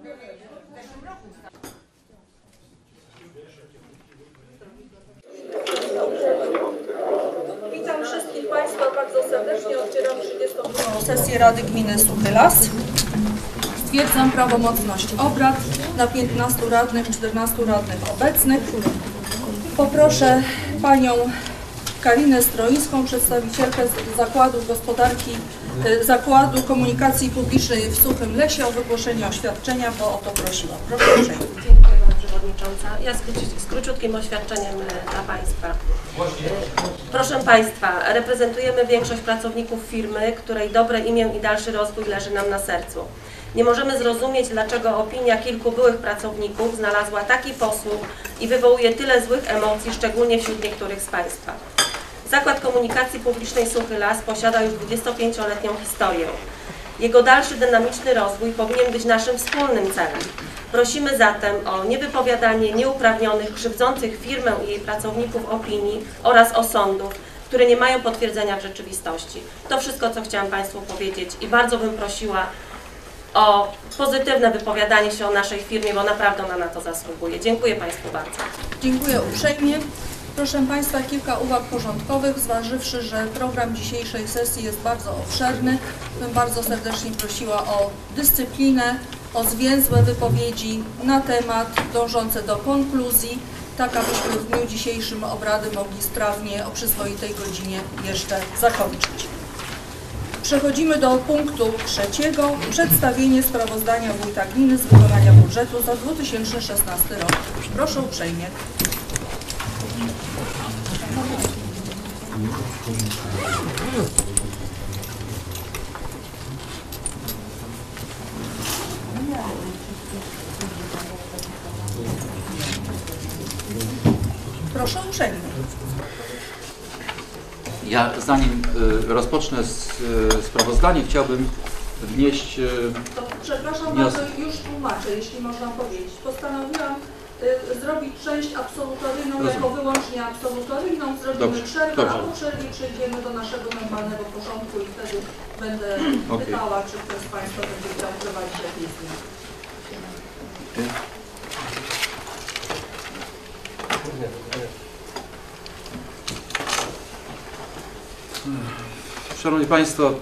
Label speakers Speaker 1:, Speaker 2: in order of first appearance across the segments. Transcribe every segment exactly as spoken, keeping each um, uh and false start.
Speaker 1: Witam wszystkich Państwa bardzo serdecznie. Otwieram trzydziestą drugą sesję Rady Gminy Suchy Las. Stwierdzam prawomocność obrad na piętnastu radnych, czternastu radnych obecnych. Poproszę Panią Karinę Stroińską, przedstawicielkę Zakładu Gospodarki, Zakładu Komunikacji Publicznej w Suchym Lesie o wygłoszenie oświadczenia, bo o to prosiła. Proszę uprzejmie.
Speaker 2: Dziękuję Pani Przewodnicząca. Ja z króciutkim oświadczeniem dla Państwa. Proszę Państwa, reprezentujemy większość pracowników firmy, której dobre imię i dalszy rozwój leży nam na sercu. Nie możemy zrozumieć, dlaczego opinia kilku byłych pracowników znalazła taki posłuch i wywołuje tyle złych emocji, szczególnie wśród niektórych z Państwa. Zakład Komunikacji Publicznej Suchy Las posiada już dwudziestopięcioletnią historię. Jego dalszy dynamiczny rozwój powinien być naszym wspólnym celem. Prosimy zatem o niewypowiadanie nieuprawnionych, krzywdzących firmę i jej pracowników opinii oraz osądów, które nie mają potwierdzenia w rzeczywistości. To wszystko, co chciałam Państwu powiedzieć i bardzo bym prosiła o pozytywne wypowiadanie się o naszej firmie, bo naprawdę ona na to zasługuje. Dziękuję Państwu bardzo.
Speaker 1: Dziękuję uprzejmie. Proszę Państwa, kilka uwag porządkowych. Zważywszy, że program dzisiejszej sesji jest bardzo obszerny, bym bardzo serdecznie prosiła o dyscyplinę, o zwięzłe wypowiedzi na temat dążące do konkluzji, tak abyśmy w dniu dzisiejszym obrady mogli sprawnie o przyzwoitej godzinie jeszcze zakończyć. Przechodzimy do punktu trzeciego. Przedstawienie sprawozdania wójta gminy z wykonania budżetu za dwa tysiące szesnasty rok. Proszę uprzejmie. Proszę uprzejmie.
Speaker 3: Ja zanim y, rozpocznę z, y, sprawozdanie, chciałbym wnieść... Y,
Speaker 1: to, przepraszam
Speaker 3: wniosek.
Speaker 1: bardzo, już tłumaczę, jeśli można powiedzieć. Postanowiłam y, zrobić część absolutoryjną
Speaker 3: Rozumiem.
Speaker 1: jako wyłącznie absolutoryjną. Zrobimy
Speaker 3: Dobrze,
Speaker 1: przerwę,
Speaker 3: dobrze.
Speaker 1: a po przerwie przejdziemy do naszego normalnego porządku i wtedy będę
Speaker 3: Okay.
Speaker 1: pytała, czy ktoś z Państwa będzie chciał prowadzić jakieś zmiany.
Speaker 3: y, Szanowni Państwo,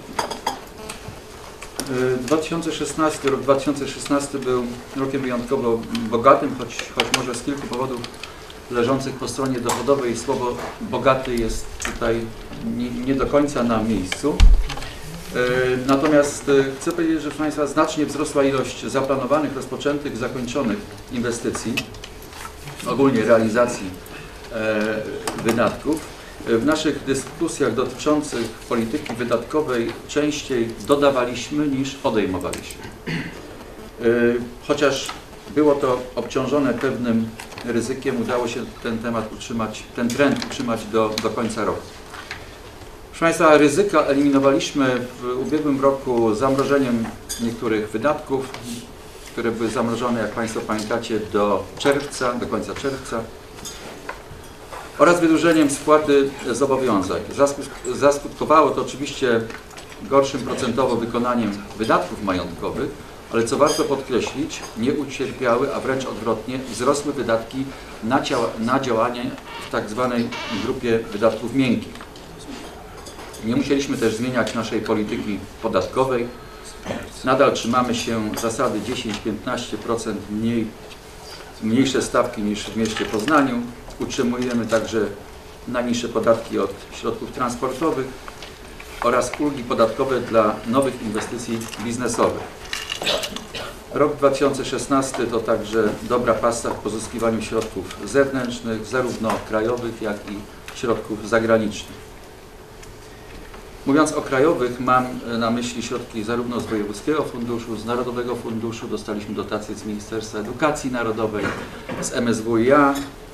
Speaker 3: dwa tysiące szesnasty, rok dwa tysiące szesnasty był rokiem wyjątkowo bogatym, choć, choć może z kilku powodów leżących po stronie dochodowej słowo bogaty jest tutaj nie, nie do końca na miejscu. Natomiast chcę powiedzieć, że proszę Państwa, znacznie wzrosła ilość zaplanowanych, rozpoczętych, zakończonych inwestycji, ogólnie realizacji wydatków. W naszych dyskusjach dotyczących polityki wydatkowej częściej dodawaliśmy niż odejmowaliśmy. Chociaż było to obciążone pewnym ryzykiem, udało się ten temat utrzymać, ten trend utrzymać do, do końca roku. Proszę Państwa, ryzyka eliminowaliśmy w ubiegłym roku zamrożeniem niektórych wydatków, które były zamrożone, jak Państwo pamiętacie, do czerwca, do końca czerwca, oraz wydłużeniem spłaty zobowiązań. Zaskutkowało to oczywiście gorszym procentowo wykonaniem wydatków majątkowych, ale co warto podkreślić, nie ucierpiały, a wręcz odwrotnie, wzrosły wydatki na, na działanie w tak zwanej grupie wydatków miękkich. Nie musieliśmy też zmieniać naszej polityki podatkowej. Nadal trzymamy się zasady dziesięć do piętnastu procent mniej, mniejsze stawki niż w mieście Poznaniu. Utrzymujemy także najniższe podatki od środków transportowych oraz ulgi podatkowe dla nowych inwestycji biznesowych. Rok dwa tysiące szesnasty to także dobra pasta w pozyskiwaniu środków zewnętrznych, zarówno krajowych, jak i środków zagranicznych. Mówiąc o krajowych, mam na myśli środki zarówno z Wojewódzkiego Funduszu, z Narodowego Funduszu, dostaliśmy dotacje z Ministerstwa Edukacji Narodowej, z M S W i A,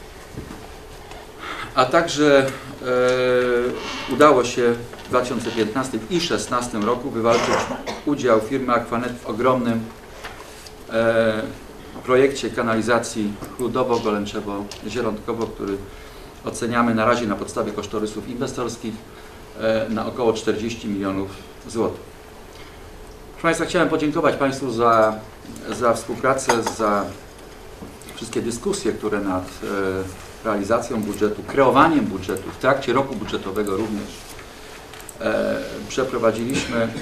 Speaker 3: a także e, udało się w dwa tysiące piętnastym i dwa tysiące szesnastym roku wywalczyć udział firmy Aquanet w ogromnym e, projekcie kanalizacji Chludowo-Golęczewo-Zielonkowo, który oceniamy na razie na podstawie kosztorysów inwestorskich e, na około czterdzieści milionów złotych. Proszę Państwa, chciałem podziękować Państwu za, za współpracę, za wszystkie dyskusje, które nad e, realizacją budżetu, kreowaniem budżetu, w trakcie roku budżetowego również e, przeprowadziliśmy. E,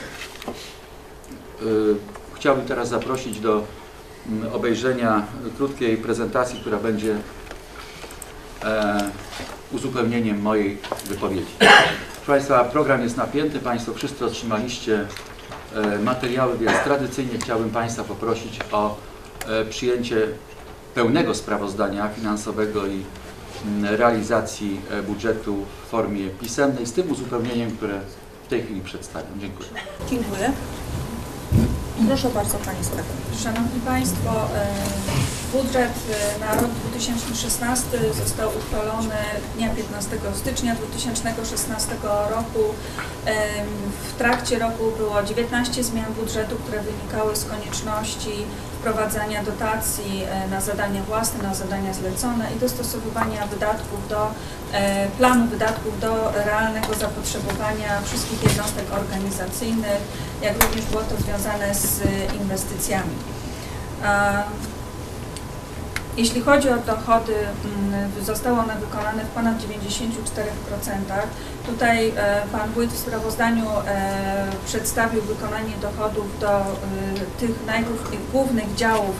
Speaker 3: chciałbym teraz zaprosić do m, obejrzenia krótkiej prezentacji, która będzie e, uzupełnieniem mojej wypowiedzi. Proszę Państwa, program jest napięty, Państwo wszyscy otrzymaliście e, materiały, więc tradycyjnie chciałbym Państwa poprosić o e, przyjęcie pełnego sprawozdania finansowego i realizacji budżetu w formie pisemnej z tym uzupełnieniem, które w tej chwili przedstawiam. Dziękuję.
Speaker 1: Dziękuję. Proszę bardzo Pani Skarbnik.
Speaker 4: Szanowni Państwo, budżet na rok dwa tysiące szesnasty został uchwalony dnia piętnastego stycznia dwa tysiące szesnastego roku. W trakcie roku było dziewiętnaście zmian budżetu, które wynikały z konieczności wprowadzania dotacji na zadania własne, na zadania zlecone i dostosowywania wydatków do planu wydatków do realnego zapotrzebowania wszystkich jednostek organizacyjnych, jak również było to związane z inwestycjami. Jeśli chodzi o dochody, zostały one wykonane w ponad dziewięćdziesięciu czterech procentach. Tutaj Pan Wójt w sprawozdaniu przedstawił wykonanie dochodów do tych najgłównych działów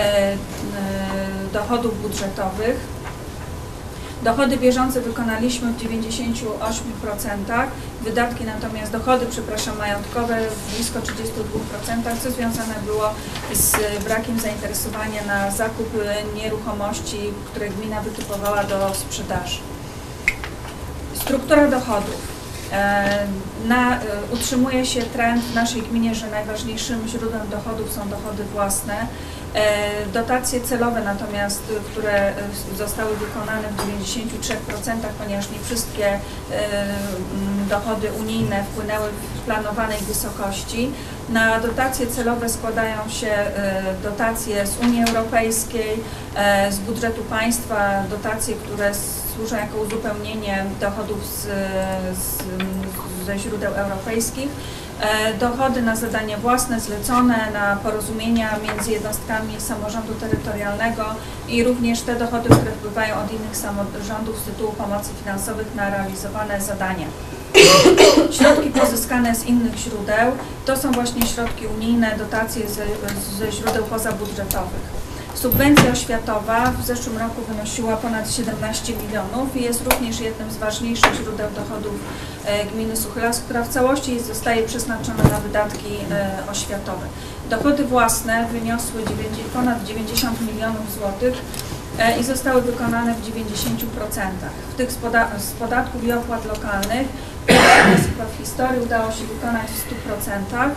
Speaker 4: dochodów budżetowych. Dochody bieżące wykonaliśmy w dziewięćdziesięciu ośmiu procentach, wydatki natomiast, dochody, przepraszam, majątkowe w blisko trzydziestu dwóch procentach, co związane było z brakiem zainteresowania na zakup nieruchomości, które gmina wytypowała do sprzedaży. Struktura dochodów. Na, utrzymuje się trend w naszej gminie, że najważniejszym źródłem dochodów są dochody własne. Dotacje celowe natomiast, które zostały wykonane w dziewięćdziesięciu trzech procentach, ponieważ nie wszystkie dochody unijne wpłynęły w planowanej wysokości. Na dotacje celowe składają się dotacje z Unii Europejskiej, z budżetu państwa, dotacje, które służą jako uzupełnienie dochodów z, z, ze źródeł europejskich. Dochody na zadania własne, zlecone, na porozumienia między jednostkami samorządu terytorialnego i również te dochody, które wpływają od innych samorządów z tytułu pomocy finansowych na realizowane zadania. Środki pozyskane z innych źródeł to są właśnie środki unijne, dotacje ze, ze źródeł pozabudżetowych. Subwencja oświatowa w zeszłym roku wynosiła ponad siedemnaście milionów i jest również jednym z ważniejszych źródeł dochodów gminy Suchy Las, która w całości jest, zostaje przeznaczona na wydatki oświatowe. Dochody własne wyniosły ponad dziewięćdziesiąt milionów złotych i zostały wykonane w dziewięćdziesięciu procentach. W tych z, poda z podatków i opłat lokalnych w historii udało się wykonać w stu procentach.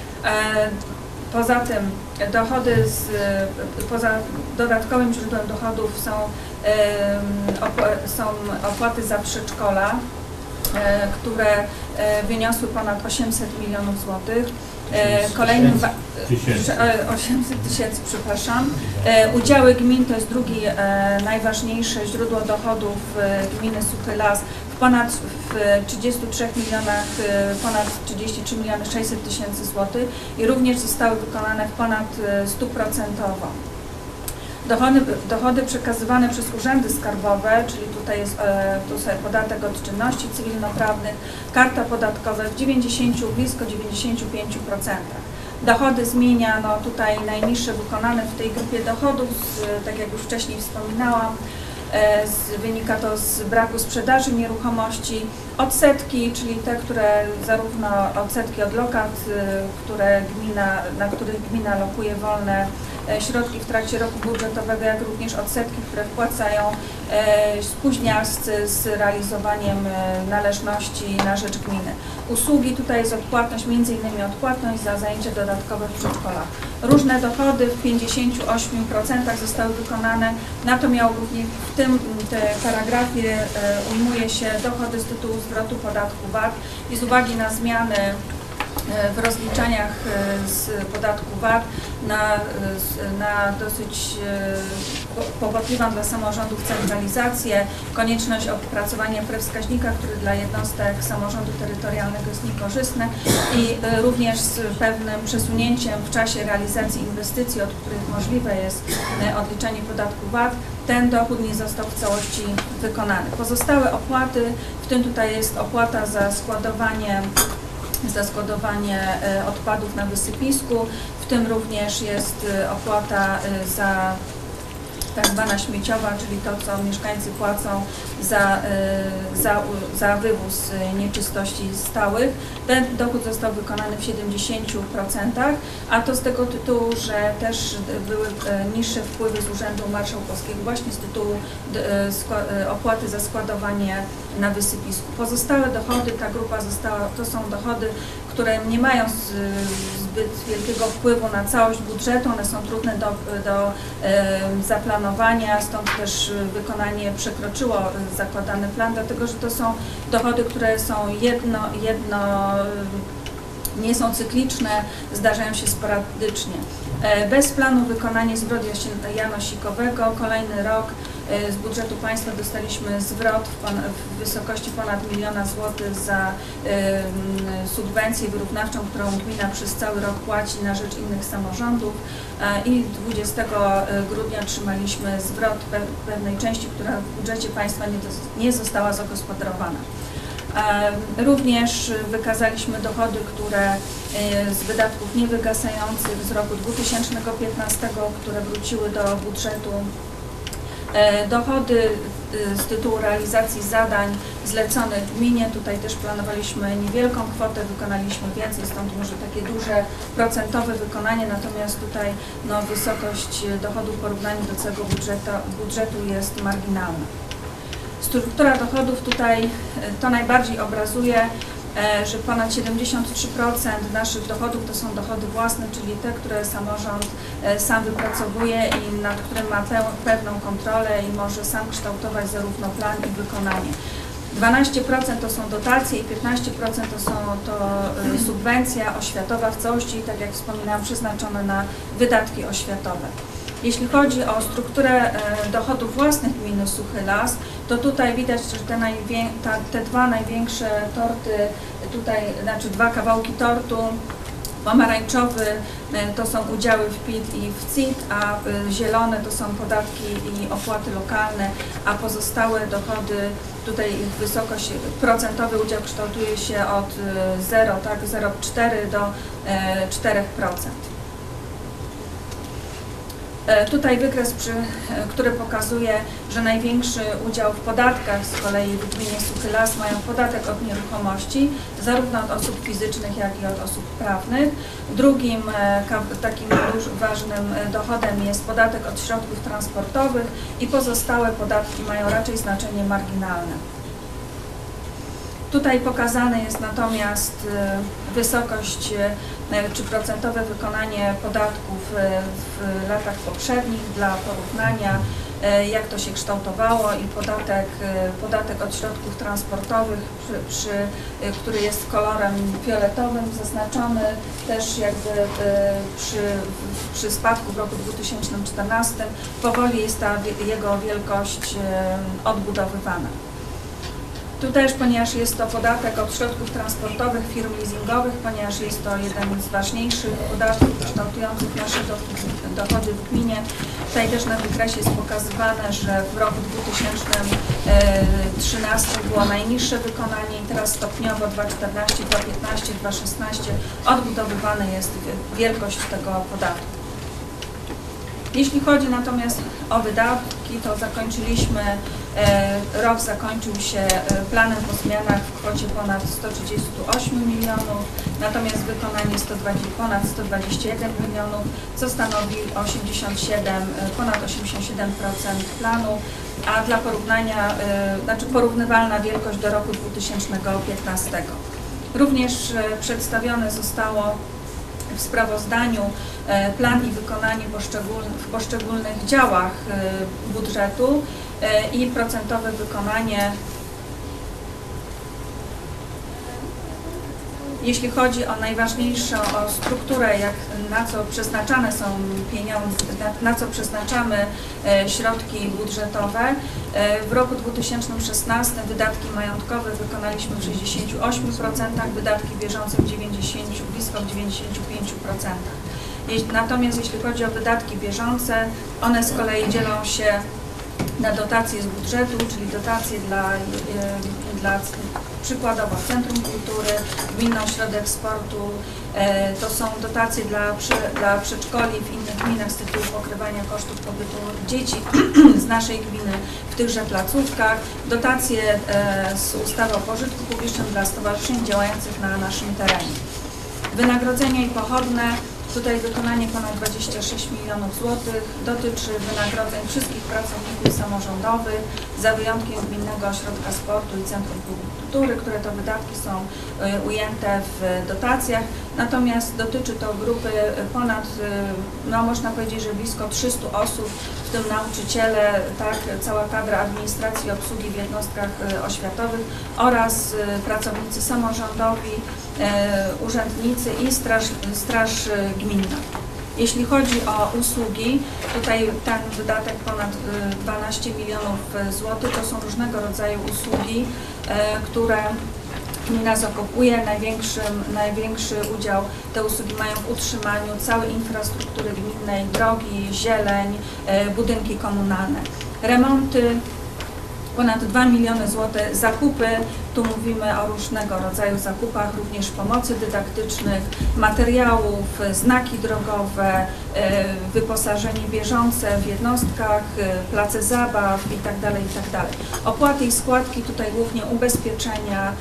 Speaker 4: Poza tym dochody z, poza dodatkowym źródłem dochodów są, są opłaty za przedszkola, które wyniosły ponad osiemset milionów złotych. Kolejnym osiemset tysięcy, przepraszam. Udziały gmin to jest drugie najważniejsze źródło dochodów gminy Suchy Las. W ponad w trzydziestu trzech milionach, ponad trzydzieści trzy miliony sześćset tysięcy złotych i również zostały wykonane w ponad stu procentowo. Dochody, dochody przekazywane przez urzędy skarbowe, czyli tutaj jest tu sobie podatek od czynności cywilnoprawnych, karta podatkowa w dziewięćdziesięciu, blisko dziewięćdziesięciu pięciu procentach. Dochody zmieniano, tutaj najniższe wykonane w tej grupie dochodów, z, tak jak już wcześniej wspominałam, z, wynika to z braku sprzedaży nieruchomości, odsetki, czyli te, które zarówno odsetki od lokat, które gmina, na których gmina lokuje wolne środki w trakcie roku budżetowego, jak również odsetki, które wpłacają spóźnialscy z realizowaniem należności na rzecz gminy. Usługi, tutaj jest odpłatność, między innymi odpłatność za zajęcia dodatkowe w przedszkolach. Różne dochody w pięćdziesięciu ośmiu procentach zostały wykonane, na to miało również w tym te paragrafie ujmuje się dochody z tytułu zwrotu podatku V A T i z uwagi na zmiany w rozliczaniach z podatku V A T na, na dosyć kłopotliwą dla samorządów centralizację, konieczność opracowania prewskaźnika, który dla jednostek samorządu terytorialnego jest niekorzystny i również z pewnym przesunięciem w czasie realizacji inwestycji, od których możliwe jest odliczenie podatku V A T, ten dochód nie został w całości wykonany. Pozostałe opłaty, w tym tutaj jest opłata za składowanie za składowanie odpadów na wysypisku, w tym również jest opłata za tak zwana śmieciowa, czyli to, co mieszkańcy płacą za, za, za wywóz nieczystości stałych. Ten dochód został wykonany w siedemdziesięciu procentach, a to z tego tytułu, że też były niższe wpływy z Urzędu Marszałkowskiego właśnie z tytułu opłaty za składowanie na wysypisku. Pozostałe dochody, ta grupa została, to są dochody, które nie mają zbyt wielkiego wpływu na całość budżetu, one są trudne do, do zaplanowania, stąd też wykonanie przekroczyło zakładany plan, dlatego że to są dochody, które są jedno, jedno nie są cykliczne, zdarzają się sporadycznie. Bez planu wykonanie zwrotu janosikowego, kolejny rok z budżetu państwa dostaliśmy zwrot w wysokości ponad miliona złotych za subwencję wyrównawczą, którą gmina przez cały rok płaci na rzecz innych samorządów i dwudziestego grudnia otrzymaliśmy zwrot pewnej części, która w budżecie państwa nie została zagospodarowana. Również wykazaliśmy dochody, które z wydatków niewygasających z roku dwa tysiące piętnastego, które wróciły do budżetu. Dochody z tytułu realizacji zadań zleconych gminie, tutaj też planowaliśmy niewielką kwotę, wykonaliśmy więcej, stąd może takie duże procentowe wykonanie, natomiast tutaj no, wysokość dochodów w porównaniu do całego budżetu, budżetu jest marginalna. Struktura dochodów tutaj to najbardziej obrazuje, że ponad siedemdziesiąt trzy procent naszych dochodów to są dochody własne, czyli te, które samorząd sam wypracowuje i nad którym ma pewną kontrolę i może sam kształtować zarówno plan i wykonanie. dwanaście procent to są dotacje i piętnaście procent to są to subwencja oświatowa w całości, tak jak wspominałam, przeznaczone na wydatki oświatowe. Jeśli chodzi o strukturę dochodów własnych gminy Suchy Las, to tutaj widać, że te, ta, te dwa największe torty, tutaj, znaczy dwa kawałki tortu, pomarańczowy to są udziały w P I T i w C I T, a zielone to są podatki i opłaty lokalne, a pozostałe dochody, tutaj ich wysokość, procentowy udział kształtuje się od zera, tak, zera przecinek cztery do czterech procent. Tutaj wykres, przy, który pokazuje, że największy udział w podatkach z kolei w gminie Suchy Las mają podatek od nieruchomości, zarówno od osób fizycznych, jak i od osób prawnych. Drugim takim ważnym dochodem jest podatek od środków transportowych i pozostałe podatki mają raczej znaczenie marginalne. Tutaj pokazane jest natomiast wysokość czy procentowe wykonanie podatków w latach poprzednich dla porównania, jak to się kształtowało i podatek, podatek od środków transportowych, przy, przy, który jest kolorem fioletowym zaznaczony też jakby przy, przy spadku w roku dwa tysiące czternastym powoli jest ta jego wielkość odbudowywana. Tu też, ponieważ jest to podatek od środków transportowych firm leasingowych, ponieważ jest to jeden z ważniejszych podatków kształtujących nasze dochody w gminie. Tutaj też na wykresie jest pokazywane, że w roku dwa tysiące trzynastym było najniższe wykonanie i teraz stopniowo dwa tysiące czternastym, dwa tysiące piętnastym, dwa tysiące szesnastym odbudowywana jest wielkość tego podatku. Jeśli chodzi natomiast o wydatki, to zakończyliśmy, e, rok zakończył się planem po zmianach w kwocie ponad sto trzydzieści osiem milionów, natomiast wykonanie sto dwadzieścia, ponad sto dwadzieścia jeden milionów, co stanowi osiemdziesiąt siedem, ponad osiemdziesiąt siedem procent planu, a dla porównania, e, znaczy porównywalna wielkość do roku dwa tysiące piętnastego. Również e, przedstawione zostało w sprawozdaniu plan i wykonanie poszczególnych, w poszczególnych działach budżetu i procentowe wykonanie Jeśli chodzi o najważniejszą, o strukturę, jak, na co przeznaczane są pieniądze, na, na co przeznaczamy e, środki budżetowe, e, w roku dwa tysiące szesnastym wydatki majątkowe wykonaliśmy w sześćdziesięciu ośmiu procentach, wydatki bieżące w dziewięćdziesięciu, blisko w dziewięćdziesięciu pięciu procentach. Natomiast jeśli chodzi o wydatki bieżące, one z kolei dzielą się na dotacje z budżetu, czyli dotacje dla, dla przykładowo Centrum Kultury, Gminny Ośrodek Sportu, to są dotacje dla, dla przedszkoli w innych gminach z tytułu pokrywania kosztów pobytu dzieci z naszej gminy w tychże placówkach, dotacje z ustawy o pożytku publicznym dla stowarzyszeń działających na naszym terenie. Wynagrodzenia i pochodne. Tutaj wykonanie ponad dwadzieścia sześć milionów złotych dotyczy wynagrodzeń wszystkich pracowników samorządowych, za wyjątkiem Gminnego Ośrodka Sportu i Centrum Kultury, które to wydatki są ujęte w dotacjach. Natomiast dotyczy to grupy ponad, no można powiedzieć, że blisko trzystu osób, w tym nauczyciele, tak, cała kadra administracji i obsługi w jednostkach oświatowych oraz pracownicy samorządowi, urzędnicy i straż, straż gminna. Jeśli chodzi o usługi, tutaj ten wydatek ponad dwanaście milionów złotych to są różnego rodzaju usługi, które gmina zakupuje. Największym, największy udział te usługi mają w utrzymaniu całej infrastruktury gminnej, drogi, zieleń, budynki komunalne. Remonty, ponad dwa miliony złotych, zakupy, tu mówimy o różnego rodzaju zakupach, również pomocy dydaktycznych, materiałów, znaki drogowe, wyposażenie bieżące w jednostkach, place zabaw itd., itd. Opłaty i składki, tutaj głównie ubezpieczenia,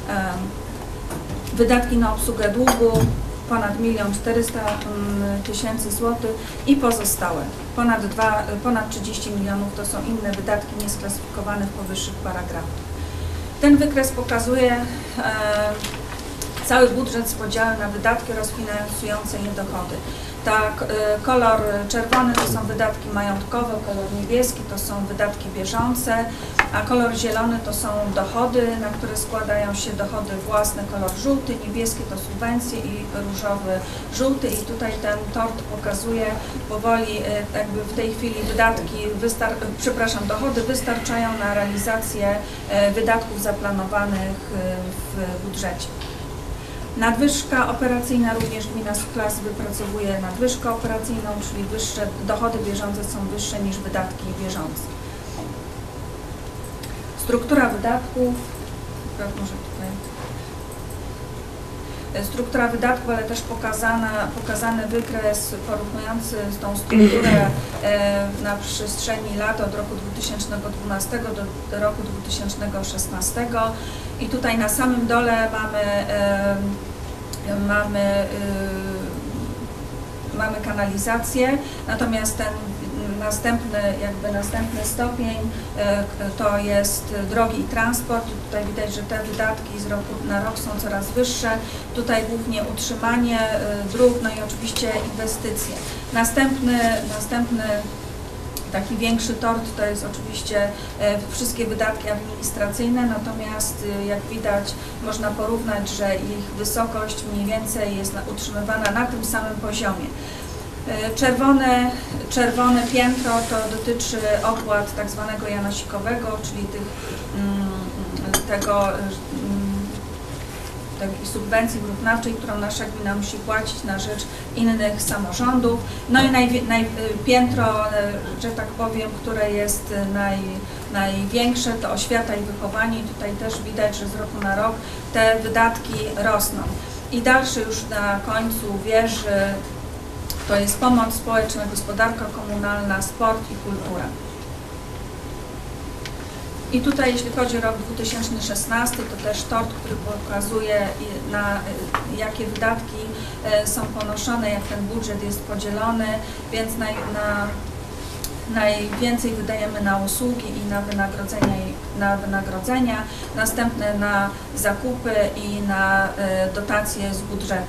Speaker 4: wydatki na obsługę długu, ponad milion czterysta tysięcy złotych i pozostałe. Ponad, dwa, ponad trzydzieści milionów to są inne wydatki niesklasyfikowane w powyższych paragrafach. Ten wykres pokazuje e, cały budżet z podziałem na wydatki oraz finansujące je dochody. Tak, e, kolor czerwony to są wydatki majątkowe, kolor niebieski to są wydatki bieżące, a kolor zielony to są dochody, na które składają się dochody własne, kolor żółty, niebieski to subwencje i różowy żółty. I tutaj ten tort pokazuje powoli, e, jakby w tej chwili wydatki, wystar przepraszam, dochody wystarczają na realizację e, wydatków zaplanowanych e, w budżecie. Nadwyżka operacyjna, również gmina z klas wypracowuje nadwyżkę operacyjną, czyli wyższe dochody bieżące są wyższe niż wydatki bieżące. Struktura wydatków, może tutaj. Struktura wydatków, ale też pokazana, pokazany wykres porównujący z tą strukturę e, na przestrzeni lat od roku dwa tysiące dwunastego do roku dwa tysiące szesnastego. I tutaj na samym dole mamy, e, mamy, e, mamy kanalizację, natomiast ten następny, jakby następny stopień e, to jest drogi i transport. Tutaj widać, że te wydatki z roku na rok są coraz wyższe. Tutaj głównie utrzymanie e, dróg, no i oczywiście inwestycje. Następny, następny taki większy tort to jest oczywiście e, wszystkie wydatki administracyjne, natomiast e, jak widać można porównać, że ich wysokość mniej więcej jest na, utrzymywana na tym samym poziomie. Czerwone, czerwone piętro to dotyczy opłat tak zwanego janosikowego, czyli tych, tego, tej subwencji wyrównawczej, którą nasza gmina musi płacić na rzecz innych samorządów. No i naj, naj, piętro, że tak powiem, które jest naj, największe, to oświata i wychowanie. I tutaj też widać, że z roku na rok te wydatki rosną. I dalszy już na końcu wieży to jest pomoc społeczna, gospodarka komunalna, sport i kultura. I tutaj jeśli chodzi o rok dwa tysiące szesnasty, to też tort, który pokazuje na jakie wydatki są ponoszone, jak ten budżet jest podzielony, więc na, na, najwięcej wydajemy na usługi i na wynagrodzenia, i na wynagrodzenia, następne na zakupy i na dotacje z budżetu.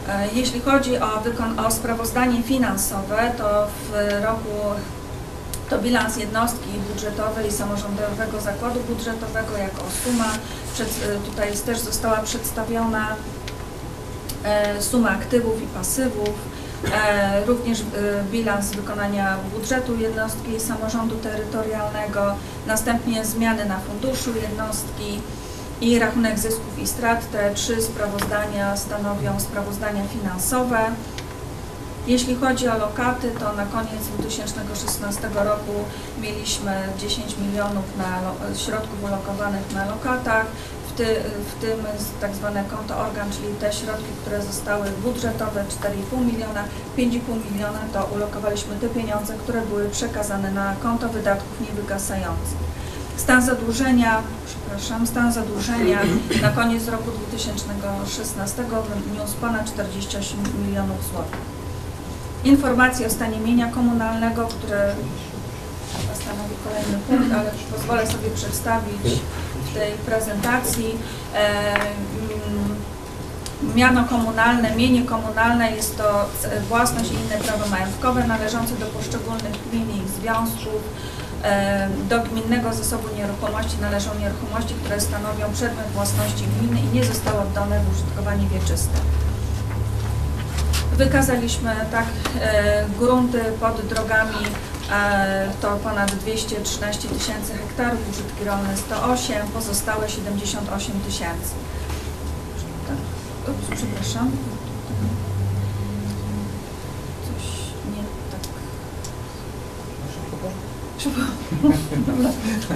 Speaker 4: Jeśli chodzi o, o sprawozdanie finansowe, to w roku to bilans jednostki budżetowej i samorządowego zakładu budżetowego jako suma. Przed, tutaj jest, też została przedstawiona e, suma aktywów i pasywów, e, również e, bilans wykonania budżetu jednostki samorządu terytorialnego, następnie zmiany na funduszu jednostki i rachunek zysków i strat. Te trzy sprawozdania stanowią sprawozdania finansowe. Jeśli chodzi o lokaty, to na koniec dwa tysiące szesnastego roku mieliśmy dziesięć milionów na, środków ulokowanych na lokatach, w, ty, w tym tak zwane konto organ, czyli te środki, które zostały budżetowe, cztery i pół miliona, pięć i pół miliona to ulokowaliśmy te pieniądze, które były przekazane na konto wydatków niewygasających. Stan zadłużenia, przepraszam, stan zadłużenia na koniec roku dwa tysiące szesnastego wyniósł ponad czterdzieści osiem milionów złotych. Informacje o stanie mienia komunalnego, które stanowi kolejny punkt, ale pozwolę sobie przedstawić w tej prezentacji. E, miano komunalne, mienie komunalne jest to własność i inne prawa majątkowe należące do poszczególnych gmin i ich związków. E, do gminnego zasobu nieruchomości należą nieruchomości, które stanowią przedmiot własności gminy i nie zostały oddane w użytkowanie wieczyste. Wykazaliśmy tak e, grunty pod drogami, e, to ponad dwieście trzynaście tysięcy hektarów, użytki rolne sto osiem, pozostałe siedemdziesiąt osiem tysięcy. Ups, przepraszam. Coś nie tak. Szybko.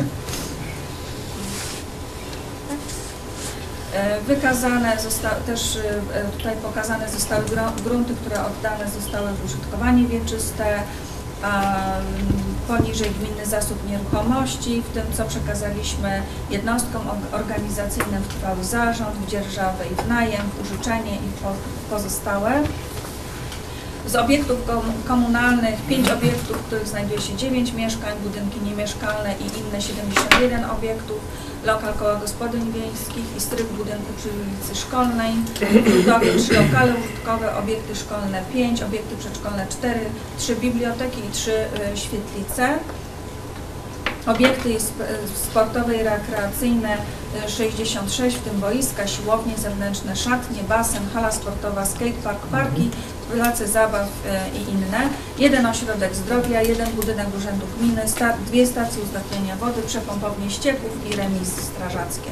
Speaker 4: Wykazane zostały, też tutaj pokazane zostały grunty, które oddane zostały w użytkowanie wieczyste, a poniżej gminny zasób nieruchomości, w tym co przekazaliśmy jednostkom organizacyjnym w trwały zarząd, w dzierżawę i w najem, w użyczenie i w pozostałe. Z obiektów komunalnych pięć obiektów, w których znajduje się dziewięć mieszkań, budynki niemieszkalne i inne siedemdziesiąt jeden obiektów, lokal koła gospodyń wiejskich i strych budynku przy ulicy Szkolnej, w budowie trzy lokale użytkowe, obiekty szkolne pięć, obiekty przedszkolne cztery, trzy biblioteki i trzy świetlice. Obiekty sportowe i rekreacyjne sześćdziesiąt sześć, w tym boiska, siłownie zewnętrzne, szatnie, basen, hala sportowa, skatepark, parki, place zabaw i inne. Jeden ośrodek zdrowia, jeden budynek urzędu gminy, sta dwie stacje uzdatniania wody, przepompownie ścieków i remis strażackie.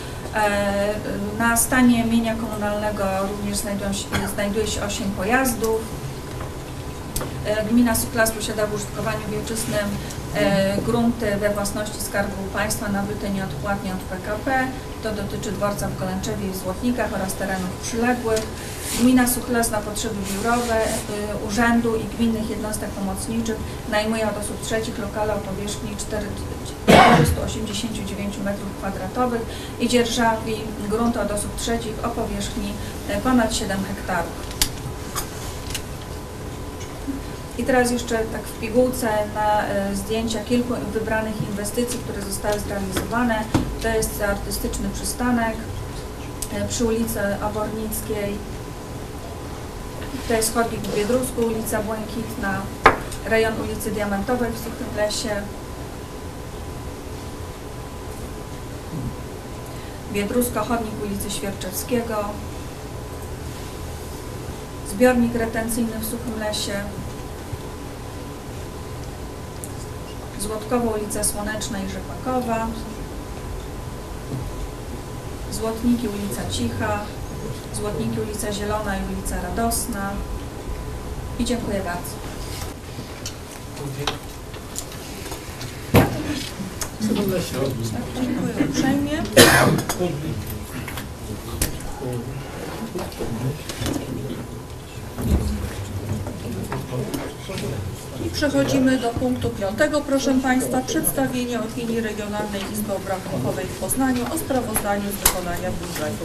Speaker 4: Na stanie mienia komunalnego również znajdują się, znajduje się osiem pojazdów. Gmina Suklas posiada w użytkowaniu wieczystym e, grunty we własności Skarbu Państwa nabyte nieodpłatnie od P K P. To dotyczy dworca w Golęczewie i w Złotnikach oraz terenów przyległych. Gmina Suklas na potrzeby biurowe e, urzędu i gminnych jednostek pomocniczych najmuje od osób trzecich lokale o powierzchni czterysta osiemdziesiąt dziewięć metrów kwadratowych i dzierżawi grunty od osób trzecich o powierzchni e, ponad siedem hektarów. I teraz jeszcze tak w pigułce na y, zdjęcia kilku wybranych inwestycji, które zostały zrealizowane. To jest artystyczny przystanek y, przy ulicy Obornickiej. To jest chodnik w Biedrusku, ulica Błękitna, rejon ulicy Diamentowej w Suchym Lesie. Biedrusko, chodnik ulicy Świerczewskiego. Zbiornik retencyjny w Suchym Lesie. Złotkowo, ulica Słoneczna i Rzepakowa, Złotniki, ulica Cicha, Złotniki, ulica Zielona i ulica Radosna. I dziękuję bardzo.
Speaker 1: Dziękuję uprzejmie. I przechodzimy do punktu piątego, proszę Państwa, przedstawienie opinii Regionalnej Izby Obrachunkowej w Poznaniu o sprawozdaniu z wykonania budżetu.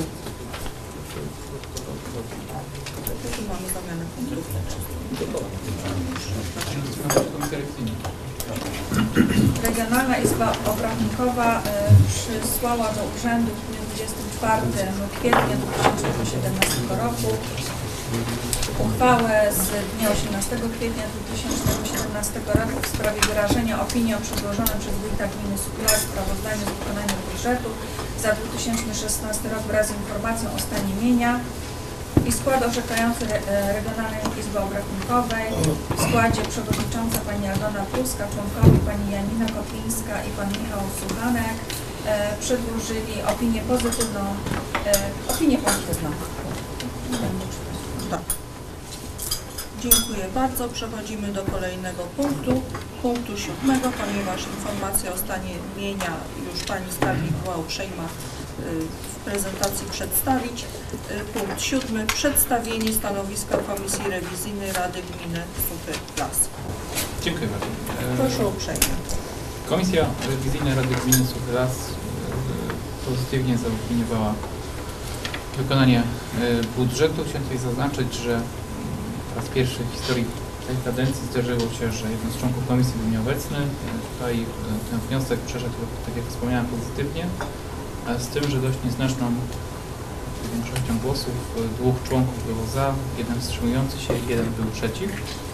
Speaker 1: Tu mamy zamianę punktów.
Speaker 4: Regionalna Izba Obrachunkowa y, przysłała do urzędu w dniu dwudziestego czwartego kwietnia dwa tysiące siedemnastego roku uchwałę z dnia osiemnastego kwietnia dwa tysiące siedemnastego roku w sprawie wyrażenia opinii o przedłożonym przez wójta gminy Suchlar sprawozdaniu z wykonania budżetu za dwa tysiące szesnasty rok wraz z informacją o stanie mienia i skład orzekający Re Regionalnej Izby Obrachunkowej. W składzie przewodnicząca pani Aldona Pruska, członkowie pani Janina Kotlińska i pan Michał Suchanek e, przedłożyli opinię pozytywną. E, opinię pozytywną.
Speaker 1: Tak. Dziękuję bardzo. Przechodzimy do kolejnego punktu, punktu siódmego, ponieważ informacja o stanie mienia już pani skarbnik była uprzejma w prezentacji przedstawić. Punkt siódmy. Przedstawienie stanowiska Komisji Rewizyjnej Rady Gminy Suchy Las.
Speaker 5: Dziękuję bardzo.
Speaker 1: Proszę uprzejmie.
Speaker 5: Komisja Rewizyjna Rady Gminy Suchy Las pozytywnie zaopiniowała wykonanie budżetu. Chciałem tutaj zaznaczyć, że po raz pierwszy w historii tej kadencji zdarzyło się, że jeden z członków komisji był nieobecny. Tutaj ten wniosek przeszedł, tak jak wspomniałem, pozytywnie, z tym, że dość nieznaczną większością głosów dwóch członków było za, jeden wstrzymujący się, jeden był przeciw.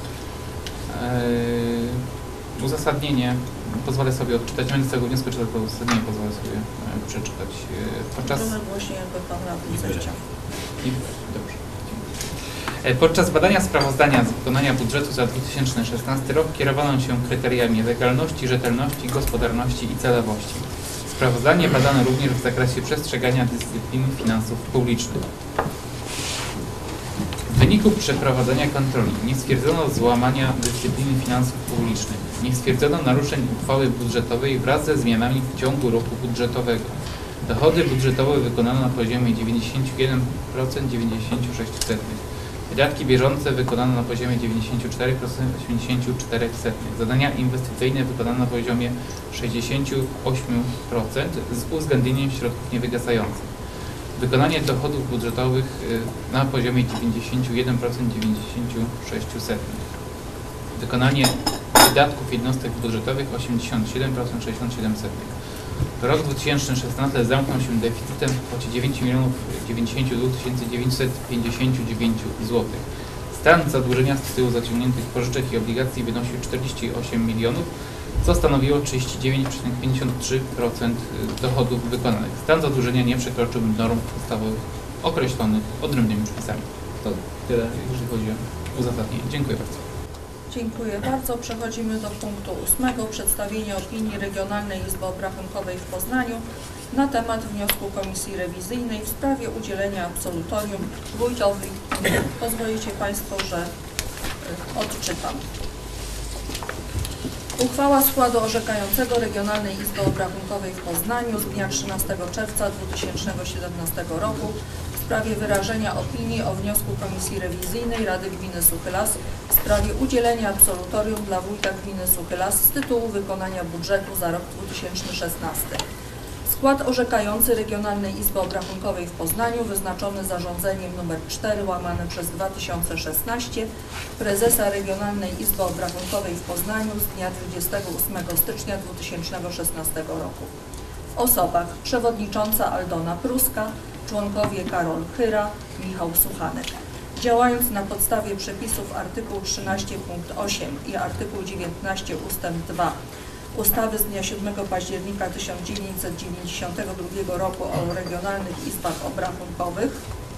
Speaker 5: Eee, uzasadnienie pozwolę sobie odczytać, nie będę tego wniosku, czy tylko uzasadnienie pozwolę sobie e, przeczytać. E, podczas...
Speaker 1: Trochę głośniej, jakby pan radny zechciał.
Speaker 5: I, dobrze. E, podczas badania sprawozdania z wykonania budżetu za dwa tysiące szesnasty rok kierowano się kryteriami legalności, rzetelności, gospodarności i celowości. Sprawozdanie badano również w zakresie przestrzegania dyscypliny finansów publicznych. W wyniku przeprowadzenia kontroli nie stwierdzono złamania dyscypliny finansów publicznych, nie stwierdzono naruszeń uchwały budżetowej wraz ze zmianami w ciągu roku budżetowego. Dochody budżetowe wykonano na poziomie dziewięćdziesiąt jeden procent dziewięćdziesiąt sześć procent. Wydatki bieżące wykonano na poziomie dziewięćdziesiąt cztery procent osiemdziesiąt cztery procent. Zadania inwestycyjne wykonano na poziomie sześćdziesiąt osiem procent z uwzględnieniem środków niewygasających. Wykonanie dochodów budżetowych na poziomie dziewięćdziesiąt jeden procent dziewięćdziesiąt sześć procent. Wykonanie wydatków jednostek budżetowych osiemdziesiąt siedem procent sześćdziesiąt siedem procent. Rok dwa tysiące szesnasty zamknął się deficytem w kwocie dziewięć milionów dziewięćdziesiąt dwa tysiące dziewięćset pięćdziesiąt dziewięć złotych. Stan zadłużenia z tytułu zaciągniętych pożyczek i obligacji wynosił czterdzieści osiem milionów, co stanowiło trzydzieści dziewięć przecinek pięćdziesiąt trzy procent dochodów wykonanych. Stan zadłużenia nie przekroczył norm ustawowych określonych odrębnymi przepisami. To tyle, jeżeli chodzi o uzasadnienie. Dziękuję bardzo.
Speaker 1: Dziękuję bardzo. Przechodzimy do punktu ósmego. Przedstawienie opinii Regionalnej Izby Obrachunkowej w Poznaniu na temat wniosku Komisji Rewizyjnej w sprawie udzielenia absolutorium wójtowi. Pozwolicie Państwo, że odczytam. Uchwała składu orzekającego Regionalnej Izby Obrachunkowej w Poznaniu z dnia trzynastego czerwca dwa tysiące siedemnastego roku w sprawie wyrażenia opinii o wniosku Komisji Rewizyjnej Rady Gminy Suchy Las w sprawie udzielenia absolutorium dla wójta gminy Suchy Las z tytułu wykonania budżetu za rok dwa tysiące szesnasty. Skład orzekający Regionalnej Izby Obrachunkowej w Poznaniu wyznaczony zarządzeniem nr cztery łamane przez dwa tysiące szesnaście prezesa Regionalnej Izby Obrachunkowej w Poznaniu z dnia dwudziestego ósmego stycznia dwa tysiące szesnastego roku. W osobach przewodnicząca Aldona Pruska, członkowie Karol Chyra, Michał Suchanek. Działając na podstawie przepisów artykułu trzynaście punkt osiem i artykuł dziewiętnaście ustęp dwa ustawy z dnia siódmego października tysiąc dziewięćset dziewięćdziesiątego drugiego roku o regionalnych izbach obrachunkowych,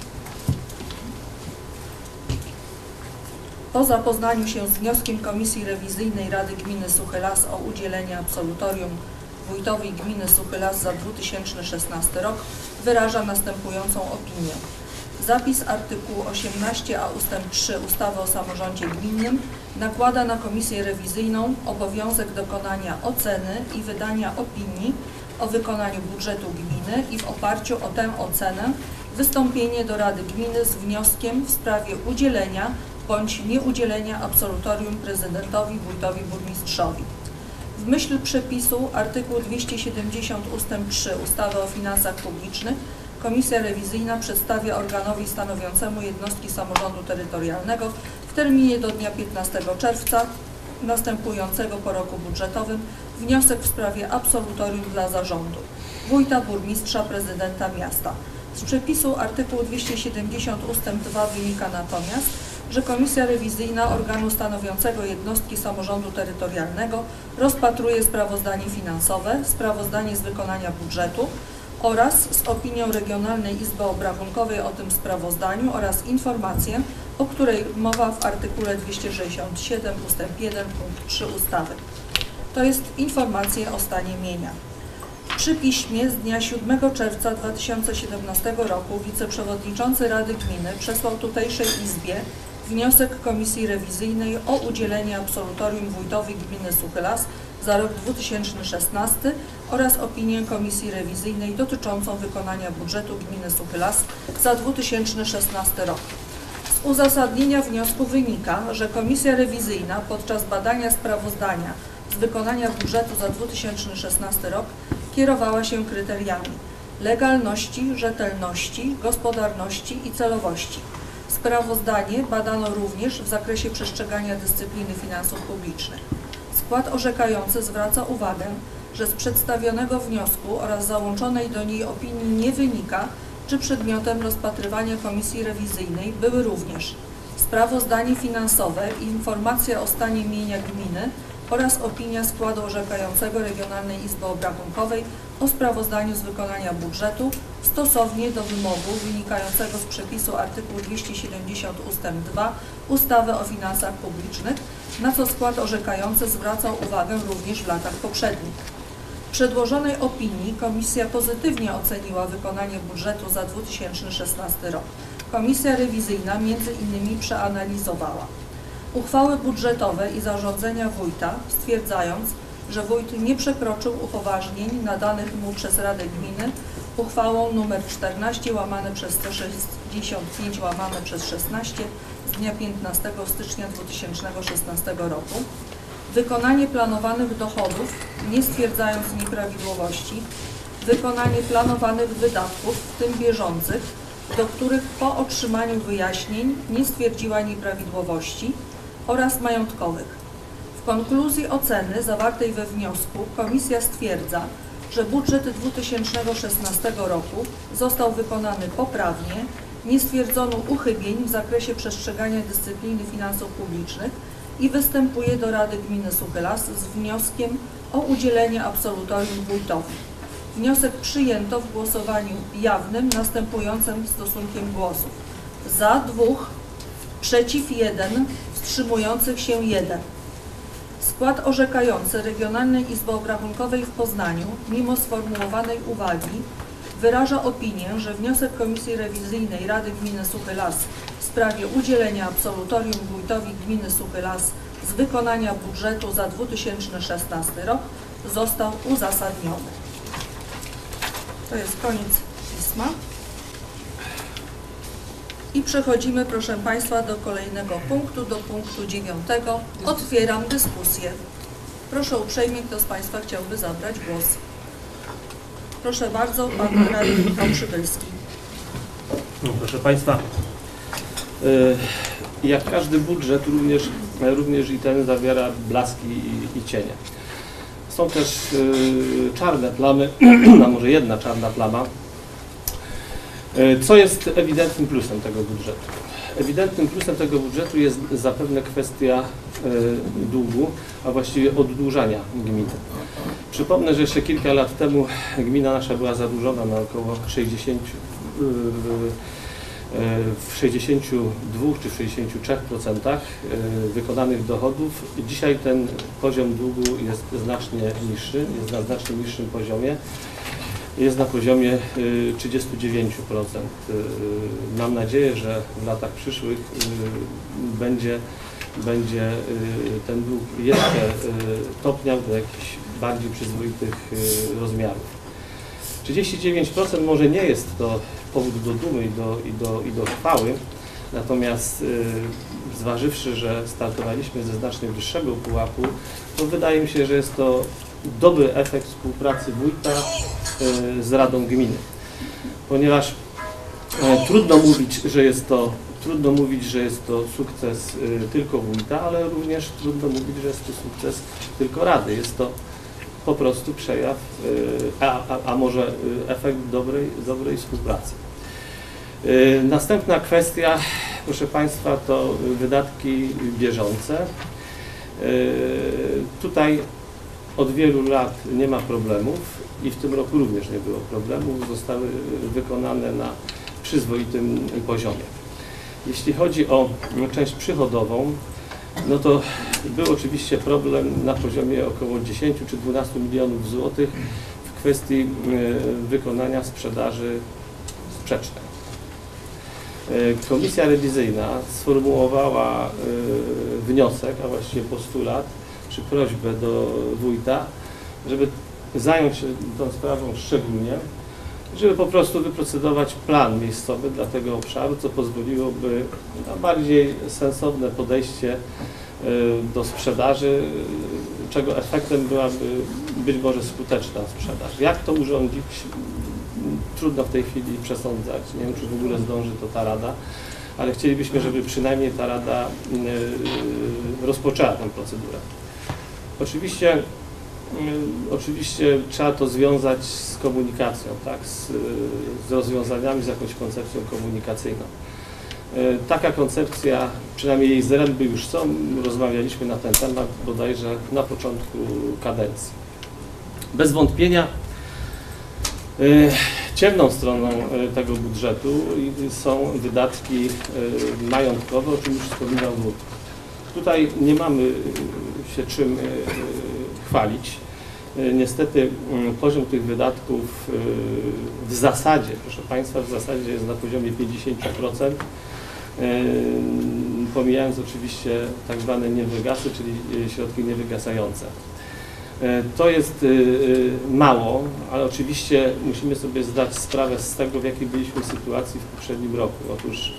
Speaker 1: po zapoznaniu się z wnioskiem Komisji Rewizyjnej Rady Gminy Suchy Las o udzielenie absolutorium wójtowi gminy Suchy Las za dwa tysiące szesnasty rok wyraża następującą opinię. Zapis artykułu osiemnaście a ustęp trzy ustawy o samorządzie gminnym nakłada na Komisję Rewizyjną obowiązek dokonania oceny i wydania opinii o wykonaniu budżetu gminy i w oparciu o tę ocenę wystąpienie do Rady Gminy z wnioskiem w sprawie udzielenia bądź nieudzielenia absolutorium prezydentowi, wójtowi, burmistrzowi. W myśl przepisu artykuł dwieście siedemdziesiąt ustęp trzy ustawy o finansach publicznych Komisja Rewizyjna przedstawia organowi stanowiącemu jednostki samorządu terytorialnego w terminie do dnia piętnastego czerwca następującego po roku budżetowym wniosek w sprawie absolutorium dla zarządu, wójta, burmistrza, prezydenta miasta. Z przepisu artykułu dwieście siedemdziesiąt ustęp dwa wynika natomiast, że Komisja Rewizyjna organu stanowiącego jednostki samorządu terytorialnego rozpatruje sprawozdanie finansowe, sprawozdanie z wykonania budżetu oraz z opinią Regionalnej Izby Obrachunkowej o tym sprawozdaniu oraz informację, o której mowa w artykule dwieście sześćdziesiąt siedem ustęp jeden punkt trzy ustawy. To jest informacja o stanie mienia. Przy piśmie z dnia siódmego czerwca dwa tysiące siedemnastego roku wiceprzewodniczący Rady Gminy przesłał tutejszej Izbie wniosek Komisji Rewizyjnej o udzielenie absolutorium wójtowi gminy Suchy Las za rok dwa tysiące szesnasty oraz opinię Komisji Rewizyjnej dotyczącą wykonania budżetu gminy Suchy Las za dwa tysiące szesnasty rok. Z uzasadnienia wniosku wynika, że Komisja Rewizyjna podczas badania sprawozdania z wykonania budżetu za dwa tysiące szesnasty rok kierowała się kryteriami legalności, rzetelności, gospodarności i celowości. Sprawozdanie badano również w zakresie przestrzegania dyscypliny finansów publicznych. Skład orzekający zwraca uwagę, że z przedstawionego wniosku oraz załączonej do niej opinii nie wynika, czy przedmiotem rozpatrywania Komisji Rewizyjnej były również sprawozdanie finansowe i informacja o stanie mienia gminy oraz opinia składu orzekającego Regionalnej Izby Obrachunkowej o sprawozdaniu z wykonania budżetu stosownie do wymogu wynikającego z przepisu artykułu dwieście siedemdziesiąt ustęp dwa ustawy o finansach publicznych, na co skład orzekający zwracał uwagę również w latach poprzednich. W przedłożonej opinii Komisja pozytywnie oceniła wykonanie budżetu za dwa tysiące szesnasty rok. Komisja Rewizyjna między innymi przeanalizowała uchwały budżetowe i zarządzenia wójta, stwierdzając, że wójt nie przekroczył upoważnień nadanych mu przez Radę Gminy uchwałą nr czternaście łamane przez sto sześćdziesiąt pięć łamane przez szesnaście z dnia piętnastego stycznia dwa tysiące szesnastego roku, wykonanie planowanych dochodów, nie stwierdzając nieprawidłowości, wykonanie planowanych wydatków, w tym bieżących, do których po otrzymaniu wyjaśnień nie stwierdziła nieprawidłowości, oraz majątkowych. W konkluzji oceny zawartej we wniosku Komisja stwierdza, że budżet dwa tysiące szesnastego roku został wykonany poprawnie, nie stwierdzono uchybień w zakresie przestrzegania dyscypliny finansów publicznych i występuje do Rady Gminy Suchy Las z wnioskiem o udzielenie absolutorium wójtowi. Wniosek przyjęto w głosowaniu jawnym następującym stosunkiem głosów: za dwóch, przeciw jeden, wstrzymujących się jeden. Skład orzekający Regionalnej Izby Obrachunkowej w Poznaniu, mimo sformułowanej uwagi, wyraża opinię, że wniosek Komisji Rewizyjnej Rady Gminy Suchy Las w sprawie udzielenia absolutorium wójtowi gminy Suchy Las z wykonania budżetu za dwa tysiące szesnasty rok został uzasadniony. To jest koniec pisma. I przechodzimy, proszę Państwa, do kolejnego punktu, do punktu dziewiątego. Otwieram dyskusję. Proszę uprzejmie, kto z Państwa chciałby zabrać głos. Proszę bardzo, Pan Radny Michał Przybylski.
Speaker 6: No, proszę Państwa, jak każdy budżet, również, również i ten zawiera blaski i, i cienie. Są też czarne plamy, a może jedna czarna plama. Co jest ewidentnym plusem tego budżetu? Ewidentnym plusem tego budżetu jest zapewne kwestia długu, a właściwie oddłużania gminy. Przypomnę, że jeszcze kilka lat temu gmina nasza była zadłużona na około sześćdziesiąt, w sześćdziesięciu dwóch czy w sześćdziesięciu trzech procentach wykonanych dochodów. Dzisiaj ten poziom długu jest znacznie niższy, jest na znacznie niższym poziomie. Jest na poziomie trzydziestu dziewięciu procent. Mam nadzieję, że w latach przyszłych będzie, będzie ten dług jeszcze topniał do jakichś bardziej przyzwoitych rozmiarów. trzydzieści dziewięć procent może nie jest to powód do dumy i do, i do, i do chwały, natomiast zważywszy, że startowaliśmy ze znacznie wyższego pułapu, to wydaje mi się, że jest to dobry efekt współpracy wójta z Radą Gminy, ponieważ trudno mówić, że jest to, trudno mówić, że jest to sukces tylko wójta, ale również trudno mówić, że jest to sukces tylko Rady. Jest to po prostu przejaw, a, a, a może efekt dobrej, dobrej współpracy. Następna kwestia, proszę Państwa, to wydatki bieżące. Tutaj od wielu lat nie ma problemów i w tym roku również nie było problemów, zostały wykonane na przyzwoitym poziomie. Jeśli chodzi o część przychodową, no to był oczywiście problem na poziomie około dziesięć czy dwanaście milionów złotych w kwestii wykonania sprzedaży sprzecznej. Komisja rewizyjna sformułowała wniosek, a właściwie postulat, czy prośbę do wójta, żeby zająć się tą sprawą szczególnie, żeby po prostu wyprocedować plan miejscowy dla tego obszaru, co pozwoliłoby na bardziej sensowne podejście do sprzedaży, czego efektem byłaby być może skuteczna sprzedaż. Jak to urządzić? Trudno w tej chwili przesądzać. Nie wiem, czy w ogóle zdąży to ta Rada, ale chcielibyśmy, żeby przynajmniej ta Rada rozpoczęła tę procedurę. Oczywiście, oczywiście trzeba to związać z komunikacją, tak? z, z rozwiązaniami, z jakąś koncepcją komunikacyjną. Taka koncepcja, przynajmniej jej zręby już są, rozmawialiśmy na ten temat bodajże na początku kadencji. Bez wątpienia ciemną stroną tego budżetu są wydatki majątkowe, o czym już wspominał wójt. Tutaj nie mamy się czym chwalić. Niestety poziom tych wydatków w zasadzie, proszę Państwa, w zasadzie jest na poziomie pięćdziesiąt procent, pomijając oczywiście tak zwane niewygasy, czyli środki niewygasające. To jest mało, ale oczywiście musimy sobie zdać sprawę z tego, w jakiej byliśmy sytuacji w poprzednim roku. Otóż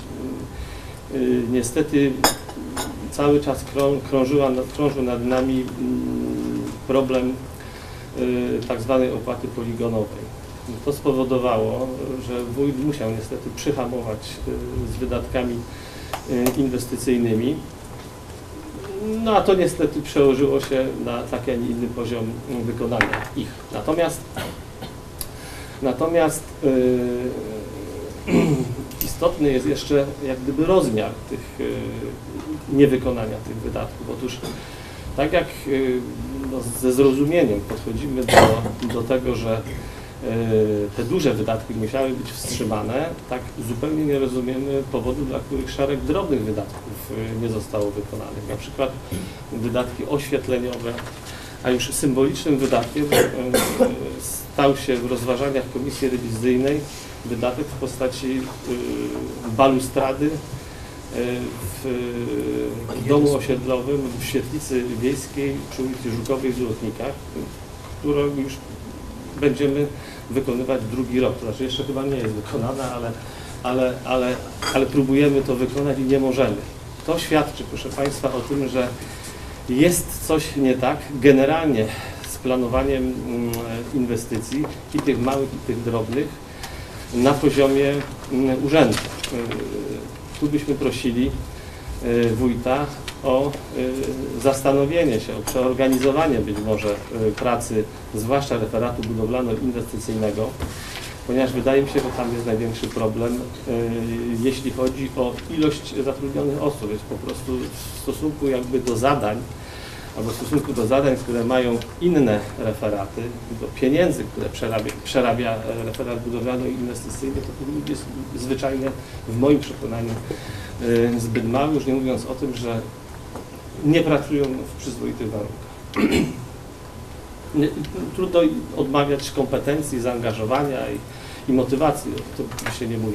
Speaker 6: niestety cały czas krążyła, krążył nad nami problem tak zwanej opłaty poligonowej. To spowodowało, że wójt musiał niestety przyhamować z wydatkami inwestycyjnymi. No a to niestety przełożyło się na taki, a nie inny poziom wykonania ich. Natomiast, natomiast yy, istotny jest jeszcze jak gdyby rozmiar tych yy, niewykonania tych wydatków. Otóż tak jak yy, no, ze zrozumieniem podchodzimy do, do tego, że te duże wydatki musiały być wstrzymane, tak zupełnie nie rozumiemy powodów, dla których szereg drobnych wydatków nie zostało wykonanych. Na przykład wydatki oświetleniowe, a już symbolicznym wydatkiem stał się w rozważaniach Komisji Rewizyjnej wydatek w postaci balustrady w domu osiedlowym w świetlicy wiejskiej przy ulicy Żukowej w Złotnikach, którą już będziemy wykonywać drugi rok. To znaczy jeszcze chyba nie jest wykonana, ale, ale, ale, ale próbujemy to wykonać i nie możemy. To świadczy, proszę Państwa, o tym, że jest coś nie tak generalnie z planowaniem inwestycji i tych małych, i tych drobnych na poziomie urzędu. Tu byśmy prosili wójta o zastanowienie się, o przeorganizowanie być może pracy, zwłaszcza referatu budowlano-inwestycyjnego, ponieważ wydaje mi się, że tam jest największy problem, jeśli chodzi o ilość zatrudnionych osób. Jest po prostu w stosunku jakby do zadań, albo w stosunku do zadań, które mają inne referaty, do pieniędzy, które przerabia, przerabia referat budowlano-inwestycyjny, to jest zwyczajnie w moim przekonaniu zbyt mały, już nie mówiąc o tym, że nie pracują w przyzwoitych warunkach. Trudno odmawiać kompetencji, zaangażowania i, i motywacji, to się nie mówi.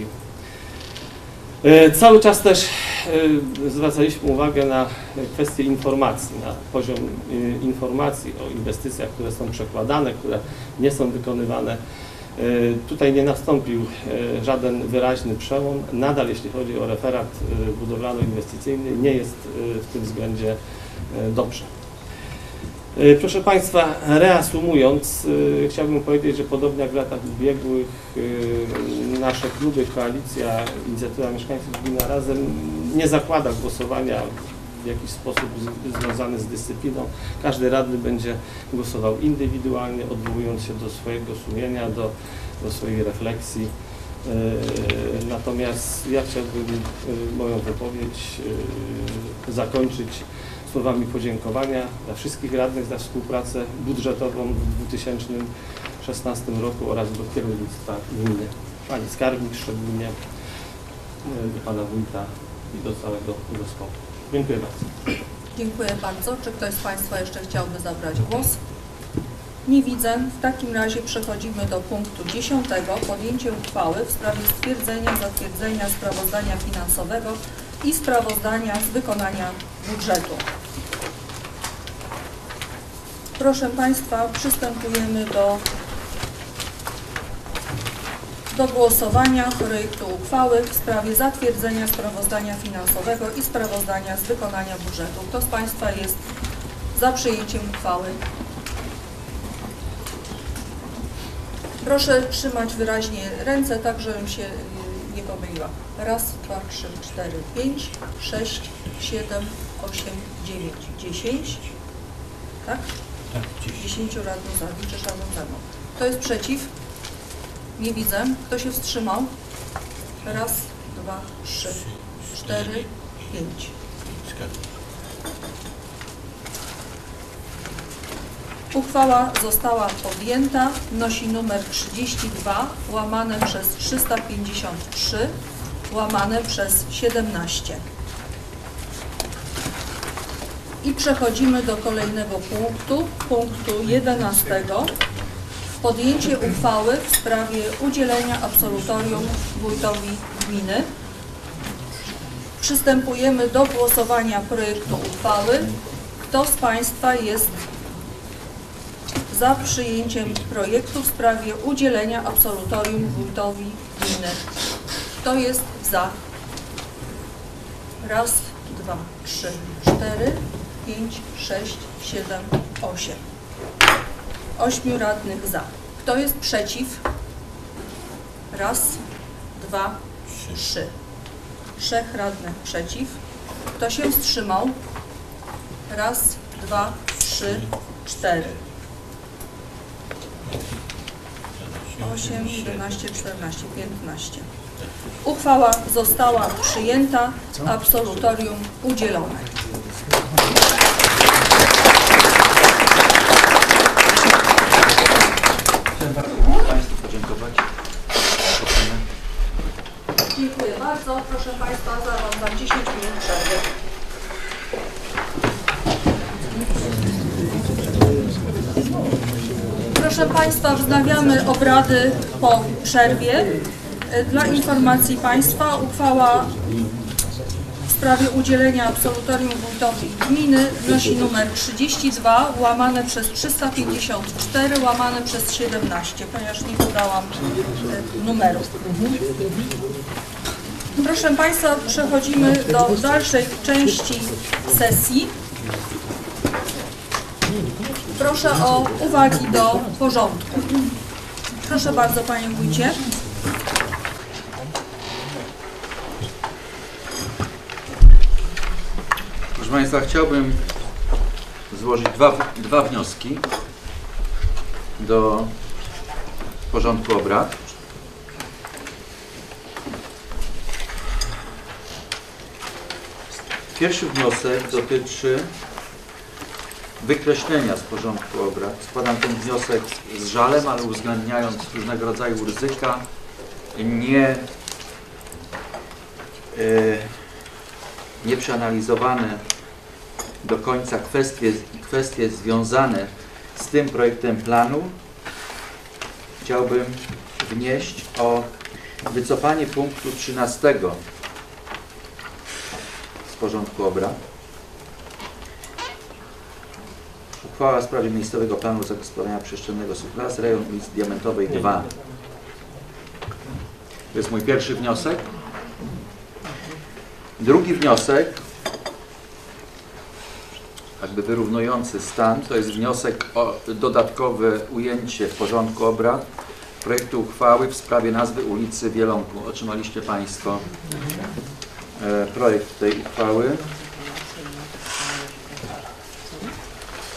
Speaker 6: Cały czas też zwracaliśmy uwagę na kwestię informacji, na poziom informacji o inwestycjach, które są przekładane, które nie są wykonywane. Tutaj nie nastąpił żaden wyraźny przełom. Nadal, jeśli chodzi o referat budowlano-inwestycyjny, nie jest w tym względzie dobrze. Proszę Państwa, reasumując, chciałbym powiedzieć, że podobnie jak w latach ubiegłych nasze kluby, koalicja, inicjatywa mieszkańców Gmina Razem nie zakłada głosowania w jakiś sposób związany z dyscypliną. Każdy radny będzie głosował indywidualnie, odwołując się do swojego sumienia, do, do swojej refleksji Natomiast ja chciałbym moją wypowiedź zakończyć słowami podziękowania dla wszystkich radnych za współpracę budżetową w dwa tysiące szesnastym roku oraz do kierownictwa gminy. Pani skarbnik szczególnie, do pana wójta i do całego zespołu. Dziękuję bardzo.
Speaker 1: Dziękuję bardzo. Czy ktoś z Państwa jeszcze chciałby zabrać głos? Nie widzę. W takim razie przechodzimy do punktu dziesiątego. Podjęcie uchwały w sprawie stwierdzenia, zatwierdzenia sprawozdania finansowego i sprawozdania z wykonania budżetu. Proszę Państwa, przystępujemy do, do głosowania projektu uchwały w sprawie zatwierdzenia sprawozdania finansowego i sprawozdania z wykonania budżetu. Kto z Państwa jest za przyjęciem uchwały? Proszę trzymać wyraźnie ręce, tak żebym się nie pomyliła. Raz, dwa, trzy, cztery, pięć, sześć, siedem, osiem, dziewięć, dziesięć. Tak?
Speaker 7: Tak,
Speaker 1: dziesięciu radnych za, liczysz razem ze mną. Kto jest przeciw? Nie widzę. Kto się wstrzymał? Raz, dwa, trzy, cztery, pięć. Uchwała została podjęta, nosi numer trzydzieści dwa, łamane przez trzysta pięćdziesiąt trzy, łamane przez siedemnaście. I przechodzimy do kolejnego punktu, punktu jedenastego. Podjęcie uchwały w sprawie udzielenia absolutorium wójtowi gminy. Przystępujemy do głosowania projektu uchwały. Kto z Państwa jest za przyjęciem projektu w sprawie udzielenia absolutorium wójtowi gminy? Kto jest za? Raz, dwa, trzy, cztery, pięć, sześć, siedem, osiem. Ośmiu radnych za. Kto jest przeciw? Raz, dwa, trzy. Trzech radnych przeciw. Kto się wstrzymał? Raz, dwa, trzy, cztery. osiem, jedenaście, czternaście, piętnaście. Uchwała została przyjęta, absolutorium udzielone.
Speaker 3: Chciałem bardzo Państwu podziękować.
Speaker 1: Dziękuję bardzo. Proszę Państwa, zarządzam dziesięć minut przerwy. Proszę Państwa, wznawiamy obrady po przerwie. Dla informacji Państwa uchwała w sprawie udzielenia absolutorium wójtowi gminy nosi numer trzydzieści dwa, łamane przez trzysta pięćdziesiąt cztery, łamane przez siedemnaście, ponieważ nie podałam numerów. Proszę Państwa, przechodzimy do dalszej części sesji. Proszę o uwagi do porządku. Proszę bardzo, Panie Wójcie.
Speaker 3: Proszę Państwa, chciałbym złożyć dwa, dwa wnioski do porządku obrad. Pierwszy wniosek dotyczy wykreślenia z porządku obrad. Składam ten wniosek z żalem, ale uwzględniając różnego rodzaju ryzyka, nie, yy, nie przeanalizowane do końca kwestie, kwestie związane z tym projektem planu. Chciałbym wnieść o wycofanie punktu trzynastego z porządku obrad. Uchwała w sprawie miejscowego planu zagospodarowania przestrzennego Suplas, rejon ulicy Diamentowej dwa. To jest mój pierwszy wniosek. Drugi wniosek, jakby wyrównujący stan, to jest wniosek o dodatkowe ujęcie w porządku obrad projektu uchwały w sprawie nazwy ulicy w Wielonku. Otrzymaliście Państwo e, projekt tej uchwały.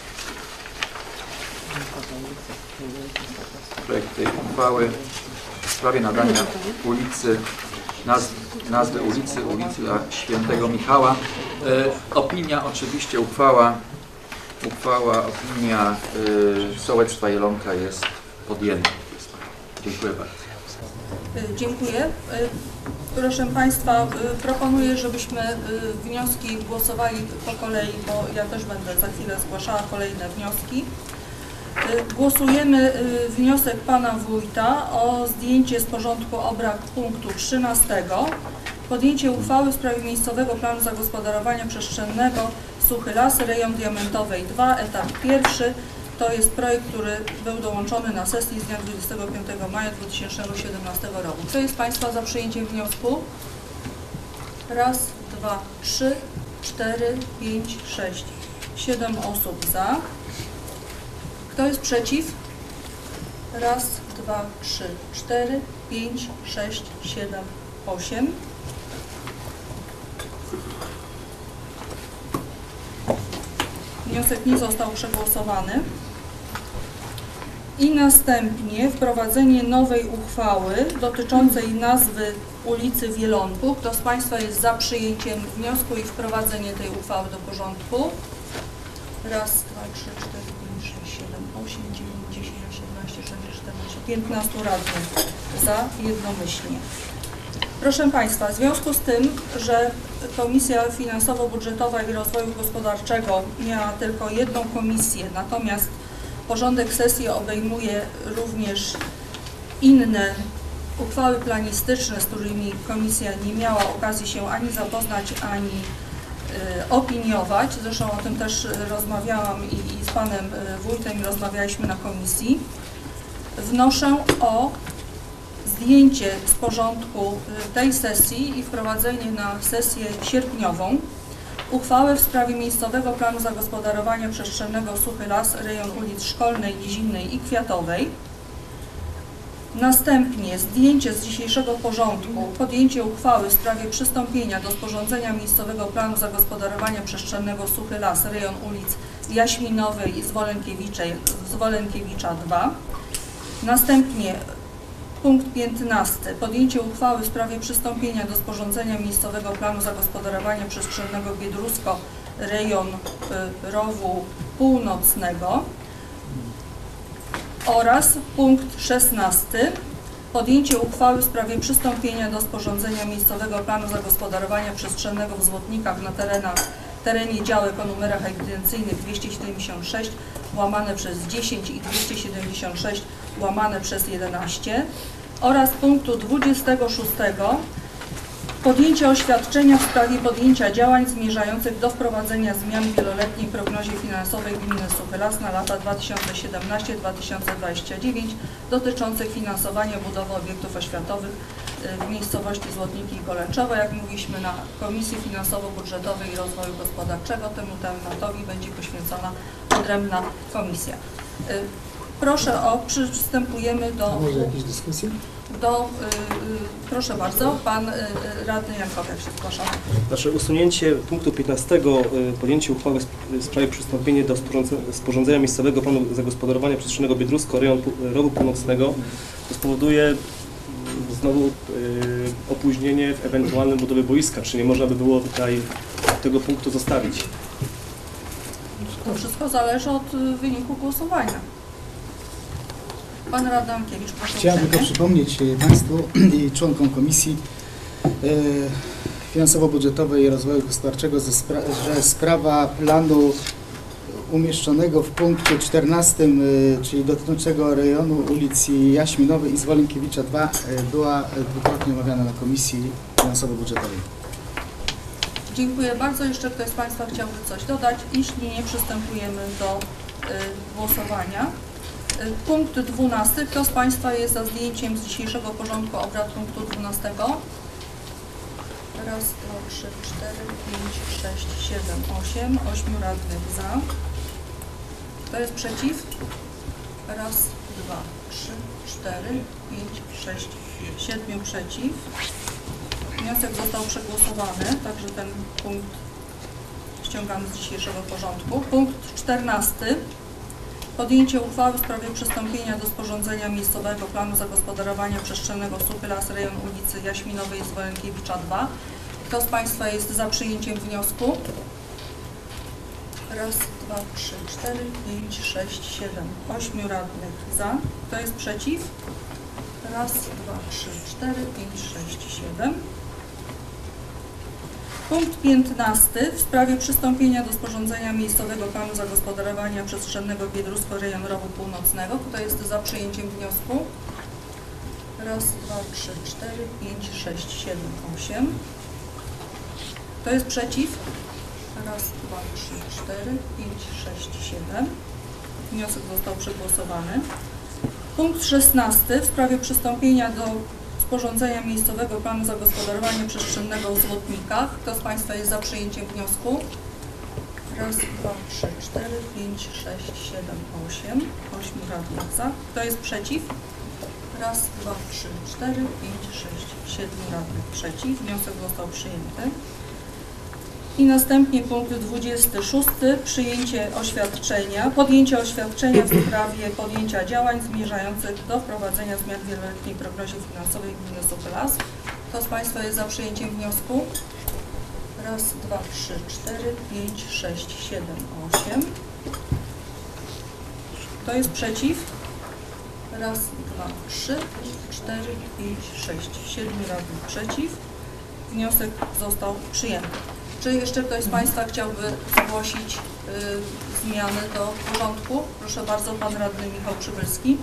Speaker 3: Projekt tej uchwały sprawie nadania ulicy, nazw, nazwy ulicy, ulicy Świętego Michała. E, opinia oczywiście, uchwała, uchwała, opinia e, Sołectwa Jelonka jest podjęta. Dziękuję bardzo.
Speaker 1: Y, Dziękuję. Y, Proszę Państwa, y, proponuję, żebyśmy y, wnioski głosowali po kolei, bo ja też będę za chwilę zgłaszała kolejne wnioski. Y, Głosujemy y, wniosek Pana Wójta o zdjęcie z porządku obrad punktu trzynastego. Podjęcie uchwały w sprawie miejscowego planu zagospodarowania przestrzennego Suchy Las, rejon Diamentowej dwa, etap pierwszy. To jest projekt, który był dołączony na sesji z dnia dwudziestego piątego maja dwa tysiące siedemnastego roku. Kto jest Państwa za przyjęciem wniosku? Raz, dwa, trzy, cztery, pięć, sześć, siedem osób za. Kto jest przeciw? Raz, dwa, trzy, cztery, pięć, sześć, siedem, osiem. Wniosek nie został przegłosowany. I następnie wprowadzenie nowej uchwały dotyczącej nazwy ulicy w Jelonku. Kto z Państwa jest za przyjęciem wniosku i wprowadzenie tej uchwały do porządku? Raz, dwa, trzy, cztery, pięć, sześć, siedem, osiem, dziewięć, dziesięć, siedemnaście, szesnaście, czternaście, piętnaście radnych za jednomyślnie. Proszę Państwa, w związku z tym, że Komisja Finansowo-Budżetowa i Rozwoju Gospodarczego miała tylko jedną komisję, natomiast porządek sesji obejmuje również inne uchwały planistyczne, z którymi komisja nie miała okazji się ani zapoznać, ani y, opiniować. Zresztą o tym też rozmawiałam i, i z Panem Wójtem rozmawialiśmy na komisji. Wnoszę o zdjęcie z porządku tej sesji i wprowadzenie na sesję sierpniową uchwałę w sprawie miejscowego planu zagospodarowania przestrzennego Suchy Las, rejon ulic Szkolnej, Nizinnej i Kwiatowej. Następnie zdjęcie z dzisiejszego porządku, podjęcie uchwały w sprawie przystąpienia do sporządzenia miejscowego planu zagospodarowania przestrzennego Suchy Las, rejon ulic Jaśminowej i Zwolenkiewicza dwa. Następnie punkt piętnasty. Podjęcie uchwały w sprawie przystąpienia do sporządzenia miejscowego planu zagospodarowania przestrzennego Biedrusko, rejon y, Rowu Północnego. Oraz punkt szesnasty. Podjęcie uchwały w sprawie przystąpienia do sporządzenia miejscowego planu zagospodarowania przestrzennego w Złotnikach na terenach, terenie działek o numerach ewidencyjnych dwieście siedemdziesiąt sześć łamane przez dziesięć i dwieście siedemdziesiąt sześć łamane przez jedenaście oraz punktu dwudziestego szóstego. Podjęcie oświadczenia w sprawie podjęcia działań zmierzających do wprowadzenia zmian w wieloletniej prognozie finansowej gminy Suchy Las na lata dwa tysiące siedemnasty do dwa tysiące dwudziestego dziewiątego dotyczących finansowania budowy obiektów oświatowych w miejscowości Złotniki i Golęczowe. Jak mówiliśmy na Komisji Finansowo-Budżetowej i Rozwoju Gospodarczego, temu tematowi będzie poświęcona odrębna komisja. Proszę o, przystępujemy do...
Speaker 7: A może jakieś dyskusje?
Speaker 1: Do, y, y, proszę bardzo, Pan y, Radny Jankowiak się zgłasza.
Speaker 8: Znaczy usunięcie punktu piętnastego, y, podjęcie uchwały w sprawie przystąpienia do sporządzenia miejscowego planu zagospodarowania przestrzennego Biedrusko, rejon Rowu Północnego, to spowoduje znowu y, opóźnienie w ewentualnym budowie boiska. Czy nie można by było tutaj tego punktu zostawić?
Speaker 1: To wszystko zależy od y, wyniku głosowania. Pan Radny Jankiewicz, proszę.
Speaker 7: Chciałem tylko przypomnieć Państwu i członkom Komisji Finansowo-Budżetowej i Rozwoju Gospodarczego, że, spra że sprawa planu umieszczonego w punkcie czternastym, czyli dotyczącego rejonu ulic Jaśminowej i Zwolenkiewicza dwa, była dwukrotnie omawiana na Komisji Finansowo-Budżetowej.
Speaker 1: Dziękuję bardzo. Jeszcze ktoś z Państwa chciałby coś dodać? Jeśli nie, przystępujemy do y, głosowania. Punkt dwunasty. Kto z Państwa jest za zdjęciem z dzisiejszego porządku obrad punktu dwunastego? Raz, dwa, trzy, cztery, pięć, sześć, siedem, osiem. Ośmiu radnych za. Kto jest przeciw? Raz, dwa, trzy, cztery, pięć, sześć, siedmiu przeciw. Wniosek został przegłosowany, także ten punkt ściągamy z dzisiejszego porządku. Punkt czternasty. Podjęcie uchwały w sprawie przystąpienia do sporządzenia miejscowego planu zagospodarowania przestrzennego Suchy Las, rejon ulicy Jaśminowej i Zwolenkiewicza dwa. Kto z Państwa jest za przyjęciem wniosku? Raz, dwa, trzy, cztery, pięć, sześć, siedem, ośmiu radnych za. Kto jest przeciw? Raz, dwa, trzy, cztery, pięć, sześć, siedem. Punkt piętnasty. W sprawie przystąpienia do sporządzenia miejscowego planu zagospodarowania przestrzennego Biedrusko, rejon Rowu Północnego. Kto jest za przyjęciem wniosku? Raz, dwa, trzy, cztery, pięć, sześć, siedem, osiem. Kto jest przeciw? Raz, dwa, trzy, cztery, pięć, sześć, siedem. Wniosek został przegłosowany. Punkt szesnasty. W sprawie przystąpienia do sporządzenia miejscowego planu zagospodarowania przestrzennego w Złotnikach. Kto z Państwa jest za przyjęciem wniosku? Raz, dwa, trzy, cztery, pięć, sześć, siedem, osiem. Ośmiu radnych za. Kto jest przeciw? Raz, dwa, trzy, cztery, pięć, sześć, siedmiu radnych przeciw. Wniosek został przyjęty. I następnie punkt dwudziesty szósty. Przyjęcie oświadczenia, podjęcie oświadczenia w sprawie podjęcia działań zmierzających do wprowadzenia zmian w wieloletniej prognozie finansowej gminy Suchy Las. Kto z Państwa jest za przyjęciem wniosku? Raz, dwa, trzy, cztery, pięć, sześć, siedem, osiem. Kto jest przeciw? Raz, dwa, trzy, cztery, pięć, sześć, siedmiu radnych przeciw. Wniosek został przyjęty. Czy jeszcze ktoś z Państwa chciałby zgłosić y, zmiany do porządku? Proszę bardzo, Pan Radny Michał Przybylski.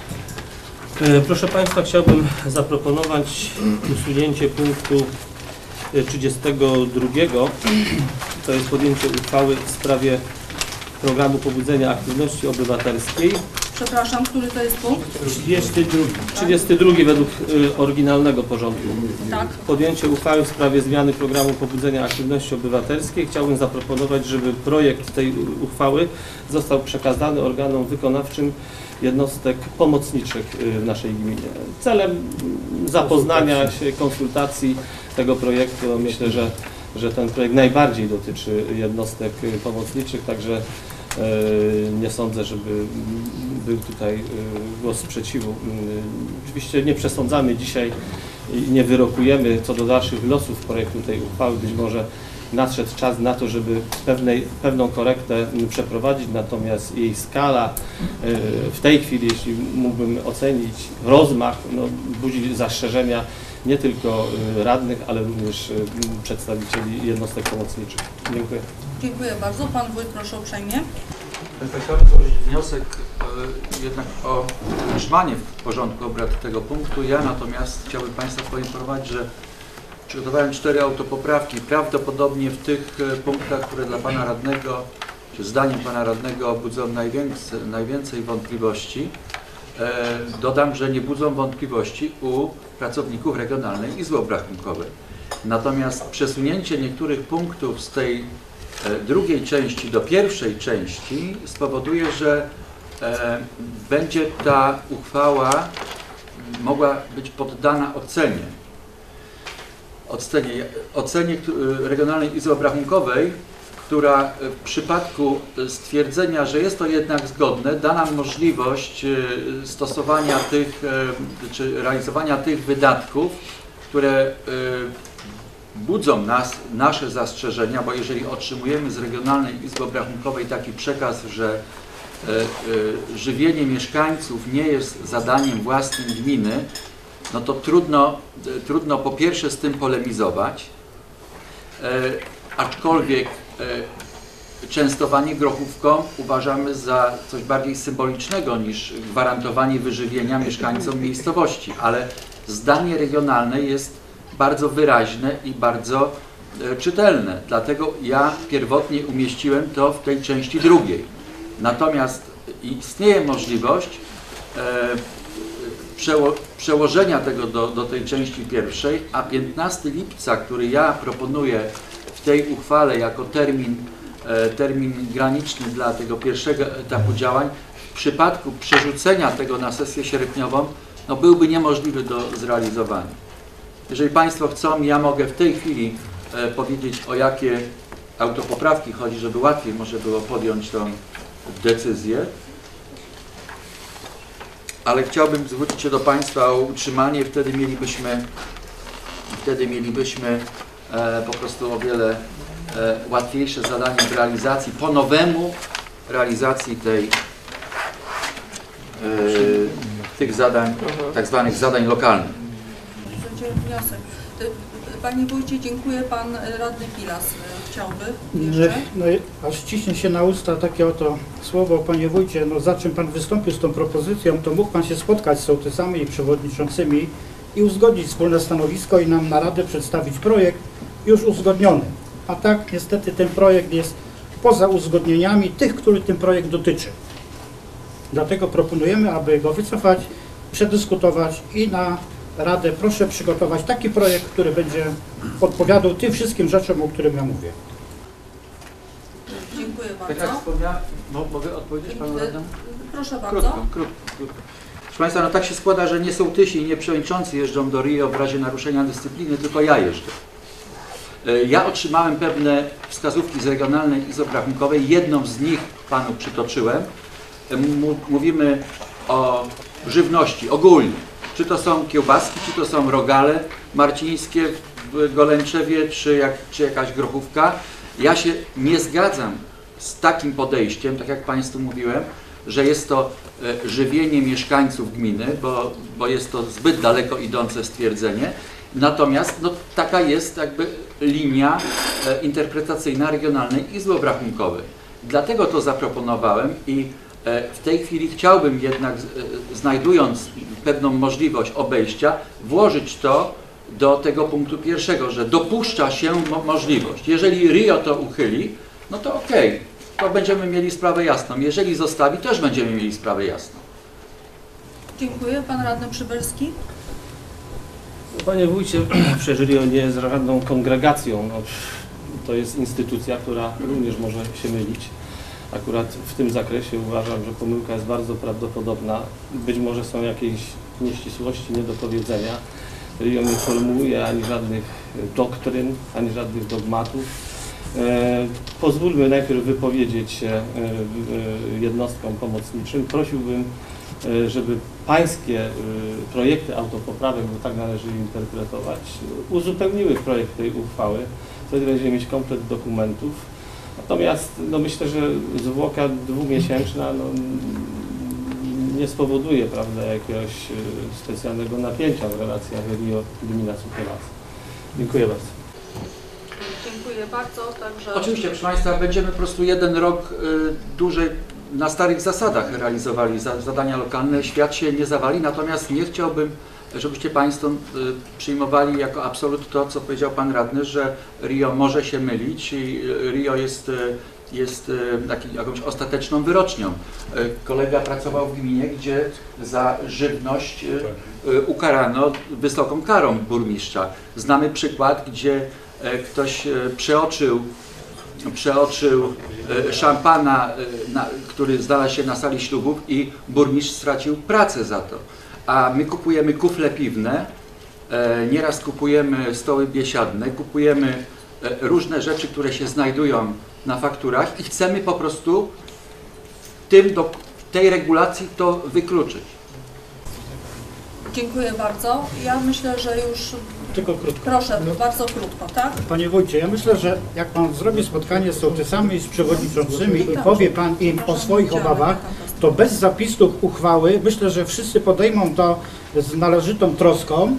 Speaker 6: Proszę Państwa, chciałbym zaproponować usunięcie punktu trzydziestego drugiego. To jest podjęcie uchwały w sprawie programu pobudzenia aktywności obywatelskiej.
Speaker 1: Przepraszam, który to jest punkt?
Speaker 6: trzydziesty drugi. trzydziesty drugi według y, oryginalnego porządku.
Speaker 1: Tak.
Speaker 6: Podjęcie uchwały w sprawie zmiany programu pobudzenia aktywności obywatelskiej. Chciałbym zaproponować, żeby projekt tej uchwały został przekazany organom wykonawczym jednostek pomocniczych w naszej gminie. Celem zapoznania się, konsultacji tego projektu, myślę, że, że ten projekt najbardziej dotyczy jednostek pomocniczych, także nie sądzę, żeby był tutaj głos sprzeciwu. Oczywiście nie przesądzamy dzisiaj i nie wyrokujemy co do dalszych losów projektu tej uchwały. Być może nadszedł czas na to, żeby pewnej, pewną korektę przeprowadzić, natomiast jej skala w tej chwili, jeśli mógłbym ocenić rozmach, no, budzi zastrzeżenia nie tylko radnych, ale również przedstawicieli jednostek pomocniczych. Dziękuję.
Speaker 1: Dziękuję bardzo. Pan Wójt, proszę uprzejmie.
Speaker 3: Chciałbym złożyć wniosek e, jednak o utrzymanie w porządku obrad tego punktu. Ja natomiast chciałbym Państwa poinformować, że przygotowałem cztery autopoprawki. Prawdopodobnie w tych punktach, które dla Pana Radnego, czy zdaniem Pana Radnego budzą najwięcej, najwięcej wątpliwości, e, dodam, że nie budzą wątpliwości u pracowników Regionalnej Izby Obrachunkowej. Natomiast przesunięcie niektórych punktów z tej e, drugiej części do pierwszej części spowoduje, że e, będzie ta uchwała mogła być poddana ocenie. Ocenie, ocenie Regionalnej Izby Obrachunkowej, która w przypadku stwierdzenia, że jest to jednak zgodne, da nam możliwość stosowania tych, czy realizowania tych wydatków, które budzą nas, nasze zastrzeżenia, bo jeżeli otrzymujemy z Regionalnej Izby Obrachunkowej taki przekaz, że żywienie mieszkańców nie jest zadaniem własnym gminy, no to trudno, trudno po pierwsze z tym polemizować, e, aczkolwiek e, częstowanie grochówką uważamy za coś bardziej symbolicznego niż gwarantowanie wyżywienia mieszkańcom miejscowości, ale zdanie regionalne jest bardzo wyraźne i bardzo e, czytelne, dlatego ja pierwotnie umieściłem to w tej części drugiej. Natomiast istnieje możliwość e, Przeło, przełożenia tego do, do tej części pierwszej, a piętnastego lipca, który ja proponuję w tej uchwale jako termin, e, termin graniczny dla tego pierwszego etapu działań, w przypadku przerzucenia tego na sesję sierpniową, no byłby niemożliwy do zrealizowania. Jeżeli Państwo chcą, ja mogę w tej chwili e, powiedzieć, o jakie autopoprawki chodzi, żeby łatwiej może było podjąć tę decyzję. ale chciałbym zwrócić się do Państwa o utrzymanie, wtedy mielibyśmy, wtedy mielibyśmy e, po prostu o wiele e, łatwiejsze zadanie w realizacji, po nowemu realizacji tej, e, tych zadań, tak zwanych zadań lokalnych.
Speaker 1: Będzie wniosek. Panie Wójcie, dziękuję. Pan Radny Pilas chciałby jeszcze.
Speaker 9: No, aż ciśnie się na usta takie oto słowo, Panie Wójcie, no za czym Pan wystąpił z tą propozycją, to mógł Pan się spotkać z sołtysami i przewodniczącymi i uzgodnić wspólne stanowisko i nam na Radę przedstawić projekt już uzgodniony. A tak niestety ten projekt jest poza uzgodnieniami tych, który ten projekt dotyczy. Dlatego proponujemy, aby go wycofać, przedyskutować i na Radę proszę przygotować taki projekt, który będzie odpowiadał tym wszystkim rzeczom, o których ja mówię.
Speaker 1: Dziękuję
Speaker 3: Tak jak
Speaker 1: bardzo.
Speaker 3: wspomniałem, mo- mogę odpowiedzieć Panu Radnemu?
Speaker 1: Proszę bardzo.
Speaker 3: Krótko, krótko, krótko. Proszę Państwa, no tak się składa, że nie sołtysi i nie przewodniczący jeżdżą do Rio w razie naruszenia dyscypliny, tylko ja jeżdżę. E, Ja otrzymałem pewne wskazówki z Regionalnej Izby Obrachunkowej, jedną z nich Panu przytoczyłem. E, mu- Mówimy o żywności ogólnie. Czy to są kiełbaski, czy to są rogale marcińskie w Golęczewie, czy, jak, czy jakaś grochówka. Ja się nie zgadzam z takim podejściem, tak jak Państwu mówiłem, że jest to e, żywienie mieszkańców gminy, bo, bo jest to zbyt daleko idące stwierdzenie. Natomiast no, taka jest jakby linia e, interpretacyjna Regionalnej Izby Obrachunkowej. Dlatego to zaproponowałem i e, w tej chwili chciałbym jednak, e, znajdując pewną możliwość obejścia, włożyć to do tego punktu pierwszego, że dopuszcza się mo możliwość. Jeżeli Rio to uchyli, no to okej, okay, to będziemy mieli sprawę jasną. Jeżeli zostawi, też będziemy mieli sprawę jasną.
Speaker 1: Dziękuję. Pan Radny Przybylski.
Speaker 6: Panie Wójcie, przecież Rio nie jest żadną kongregacją. No, to jest instytucja, która również może się mylić. Akurat w tym zakresie uważam, że pomyłka jest bardzo prawdopodobna. Być może są jakieś nieścisłości, niedopowiedzenia. Rio nie formułuje ani żadnych doktryn, ani żadnych dogmatów. E, pozwólmy najpierw wypowiedzieć się e, e, jednostkom pomocniczym. Prosiłbym, e, żeby pańskie e, projekty autopoprawek, bo tak należy je interpretować, uzupełniły projekt tej uchwały. Wtedy będziemy mieć komplet dokumentów. Natomiast no myślę, że zwłoka dwumiesięczna no, nie spowoduje, prawda, jakiegoś specjalnego napięcia w relacjach Rio-Gmina Suche Lasy. Dziękuję bardzo.
Speaker 1: Dziękuję bardzo. Także...
Speaker 3: Oczywiście, proszę Państwa, będziemy po prostu jeden rok y, dłużej na starych zasadach realizowali za, zadania lokalne. Świat się nie zawali, natomiast nie chciałbym, żebyście Państwo y, przyjmowali jako absolut to, co powiedział Pan Radny, że Rio może się mylić i Rio jest, y, jest y, taki, jakąś ostateczną wyrocznią. Y, kolega pracował w gminie, gdzie za żywność y, y, ukarano wysoką karą burmistrza. Znamy przykład, gdzie y, ktoś y, przeoczył przeoczył y, szampana, y, na, który znalazł się na sali ślubów i burmistrz stracił pracę za to. A my kupujemy kufle piwne, e, nieraz kupujemy stoły biesiadne, kupujemy e, różne rzeczy, które się znajdują na fakturach i chcemy po prostu w tym do, w tej regulacji to wykluczyć.
Speaker 1: Dziękuję bardzo. Ja myślę, że już...
Speaker 9: Tylko krótko.
Speaker 1: Proszę, bardzo krótko, tak?
Speaker 9: Panie Wójcie, ja myślę, że jak Pan zrobi spotkanie z sołtysami i z przewodniczącymi i powie Pan im o swoich obawach, to bez zapisów uchwały myślę, że wszyscy podejmą to z należytą troską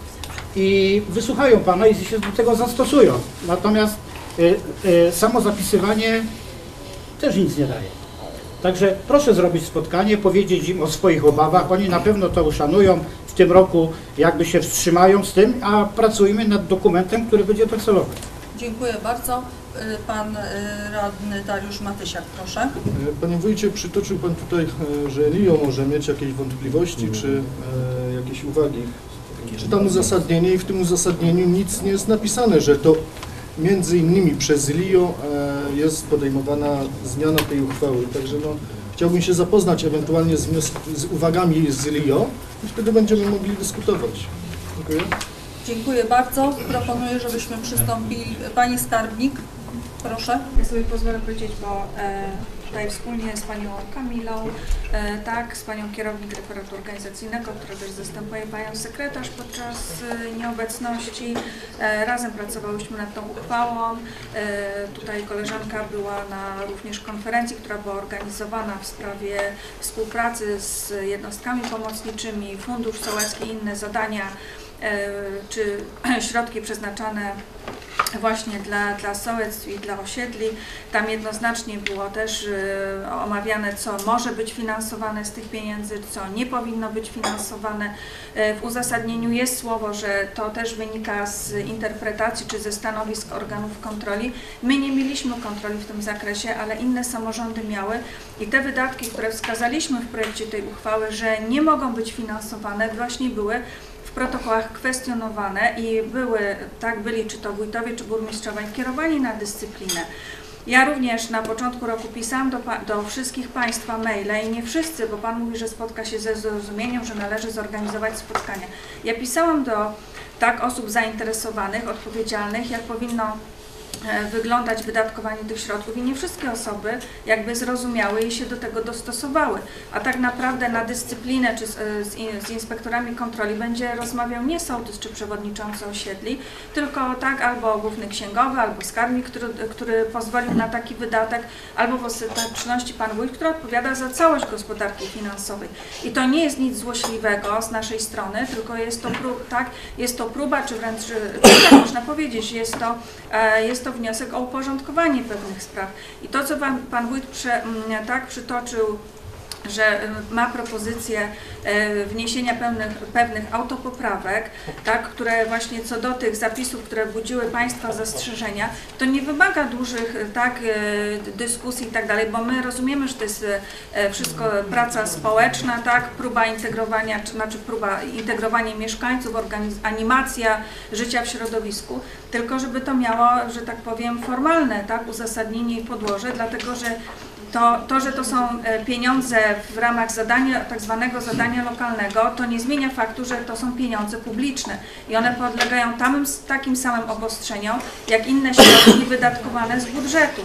Speaker 9: i wysłuchają Pana i się do tego zastosują. Natomiast y, y, samo zapisywanie też nic nie daje. Także proszę zrobić spotkanie, powiedzieć im o swoich obawach, oni na pewno to uszanują, w tym roku jakby się wstrzymają z tym, a pracujmy nad dokumentem, który będzie docelowy.
Speaker 1: Dziękuję bardzo. Pan Radny Dariusz Matysiak, proszę.
Speaker 10: Panie Wójcie, przytoczył Pan tutaj, że Rio może mieć jakieś wątpliwości czy e, jakieś uwagi. Czytam uzasadnienie i w tym uzasadnieniu nic nie jest napisane, że to między innymi przez Rio e, jest podejmowana zmiana tej uchwały. Także no, chciałbym się zapoznać ewentualnie z, z uwagami z Rio i wtedy będziemy mogli dyskutować. Dziękuję.
Speaker 1: Dziękuję bardzo. Proponuję, żebyśmy przystąpili. Pani Skarbnik, proszę.
Speaker 4: Ja sobie pozwolę powiedzieć, bo e, tutaj wspólnie z Panią Kamilą, e, tak, z Panią kierownik referatu organizacyjnego, która też zastępuje Panią sekretarz podczas e, nieobecności. E, razem pracowałyśmy nad tą uchwałą. E, tutaj koleżanka była na również konferencji, która była organizowana w sprawie współpracy z jednostkami pomocniczymi, Fundusz Sołecki i inne zadania, czy środki przeznaczane właśnie dla, dla sołectw i dla osiedli. Tam jednoznacznie było też y, omawiane, co może być finansowane z tych pieniędzy, co nie powinno być finansowane. Y, w uzasadnieniu jest słowo, że to też wynika z interpretacji czy ze stanowisk organów kontroli. My nie mieliśmy kontroli w tym zakresie, ale inne samorządy miały i te wydatki, które wskazaliśmy w projekcie tej uchwały, że nie mogą być finansowane, właśnie były w protokołach kwestionowane i były, tak byli czy to wójtowie, czy burmistrzowie kierowani na dyscyplinę. Ja również na początku roku pisałam do, do wszystkich Państwa maile i nie wszyscy, bo Pan mówi, że spotka się ze zrozumieniem, że należy zorganizować spotkania. Ja pisałam do tak osób zainteresowanych, odpowiedzialnych, jak powinno wyglądać wydatkowanie tych środków i nie wszystkie osoby jakby zrozumiały i się do tego dostosowały. A tak naprawdę na dyscyplinę czy z, z inspektorami kontroli będzie rozmawiał nie sołtys czy przewodniczący osiedli, tylko tak albo główny księgowy, albo skarbnik, który, który pozwolił na taki wydatek, albo w ostateczności pan wójt, który odpowiada za całość gospodarki finansowej. I to nie jest nic złośliwego z naszej strony, tylko jest to, prób, tak, jest to próba, czy wręcz tak można powiedzieć, jest to, jest to wniosek o uporządkowanie pewnych spraw. I to, co Pan, pan Wójt prze, tak przytoczył, że ma propozycję wniesienia pewnych, pewnych autopoprawek, tak, które właśnie co do tych zapisów, które budziły Państwa zastrzeżenia, to nie wymaga dużych tak, dyskusji i tak dalej, bo my rozumiemy, że to jest wszystko praca społeczna, tak, próba integrowania, czy znaczy próba integrowania mieszkańców, animacja życia w środowisku, tylko żeby to miało, że tak powiem, formalne tak, uzasadnienie i podłoże, dlatego że To, to, że to są pieniądze w ramach zadania, tak zwanego zadania lokalnego, to nie zmienia faktu, że to są pieniądze publiczne i one podlegają tam, takim samym obostrzeniom, jak inne środki wydatkowane z budżetu.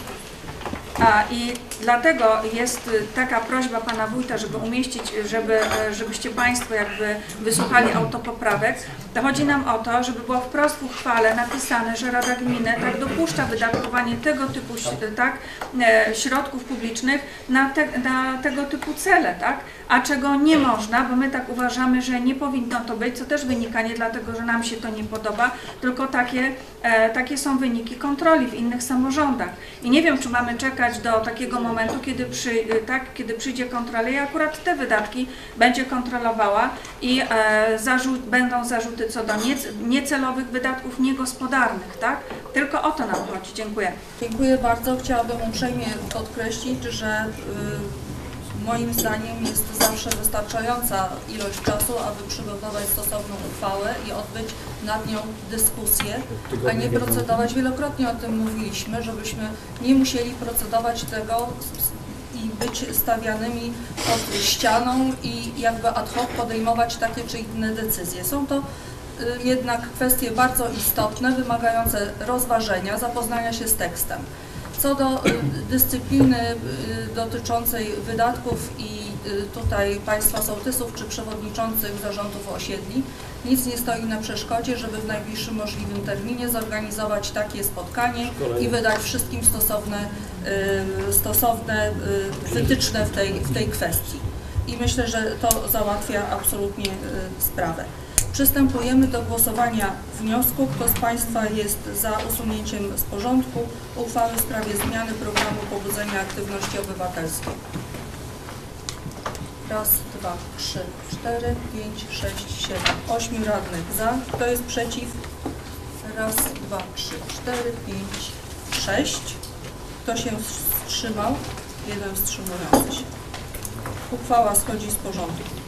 Speaker 4: A, I dlatego jest taka prośba Pana Wójta, żeby umieścić, żeby, żebyście Państwo jakby wysłuchali autopoprawek. To chodzi nam o to, żeby było wprost w uchwale napisane, że Rada Gminy tak dopuszcza wydatkowanie tego typu tak, środków publicznych na, te, na tego typu cele, tak? A czego nie można, bo my tak uważamy, że nie powinno to być, co też wynika nie dlatego, że nam się to nie podoba, tylko takie, e, takie są wyniki kontroli w innych samorządach. I nie wiem, czy mamy czekać do takiego momentu, kiedy, przy, tak, kiedy przyjdzie kontrola i akurat te wydatki będzie kontrolowała i e, zarzut, będą zarzuty co do nie, niecelowych wydatków niegospodarnych, tak? Tylko o to nam chodzi. Dziękuję.
Speaker 1: Dziękuję bardzo. Chciałabym uprzejmie podkreślić, że y, moim zdaniem jest zawsze wystarczająca ilość czasu, aby przygotować stosowną uchwałę i odbyć nad nią dyskusję, a nie procedować. Wielokrotnie o tym mówiliśmy, żebyśmy nie musieli procedować tego i być stawianymi pod ścianą i jakby ad hoc podejmować takie czy inne decyzje. Są to jednak kwestie bardzo istotne, wymagające rozważenia, zapoznania się z tekstem. Co do dyscypliny dotyczącej wydatków i tutaj Państwa sołtysów czy przewodniczących zarządów osiedli, nic nie stoi na przeszkodzie, żeby w najbliższym możliwym terminie zorganizować takie spotkanie i wydać wszystkim stosowne, stosowne wytyczne w tej, w tej kwestii. I myślę, że to załatwia absolutnie sprawę. Przystępujemy do głosowania wniosku. Kto z Państwa jest za usunięciem z porządku uchwały w sprawie zmiany programu pobudzenia aktywności obywatelskiej? Raz, dwa, trzy, cztery, pięć, sześć, siedem, ośmiu radnych za. Kto jest przeciw? Raz, dwa, trzy, cztery, pięć, sześć. Kto się wstrzymał? Jeden wstrzymujący się. Uchwała schodzi z porządku.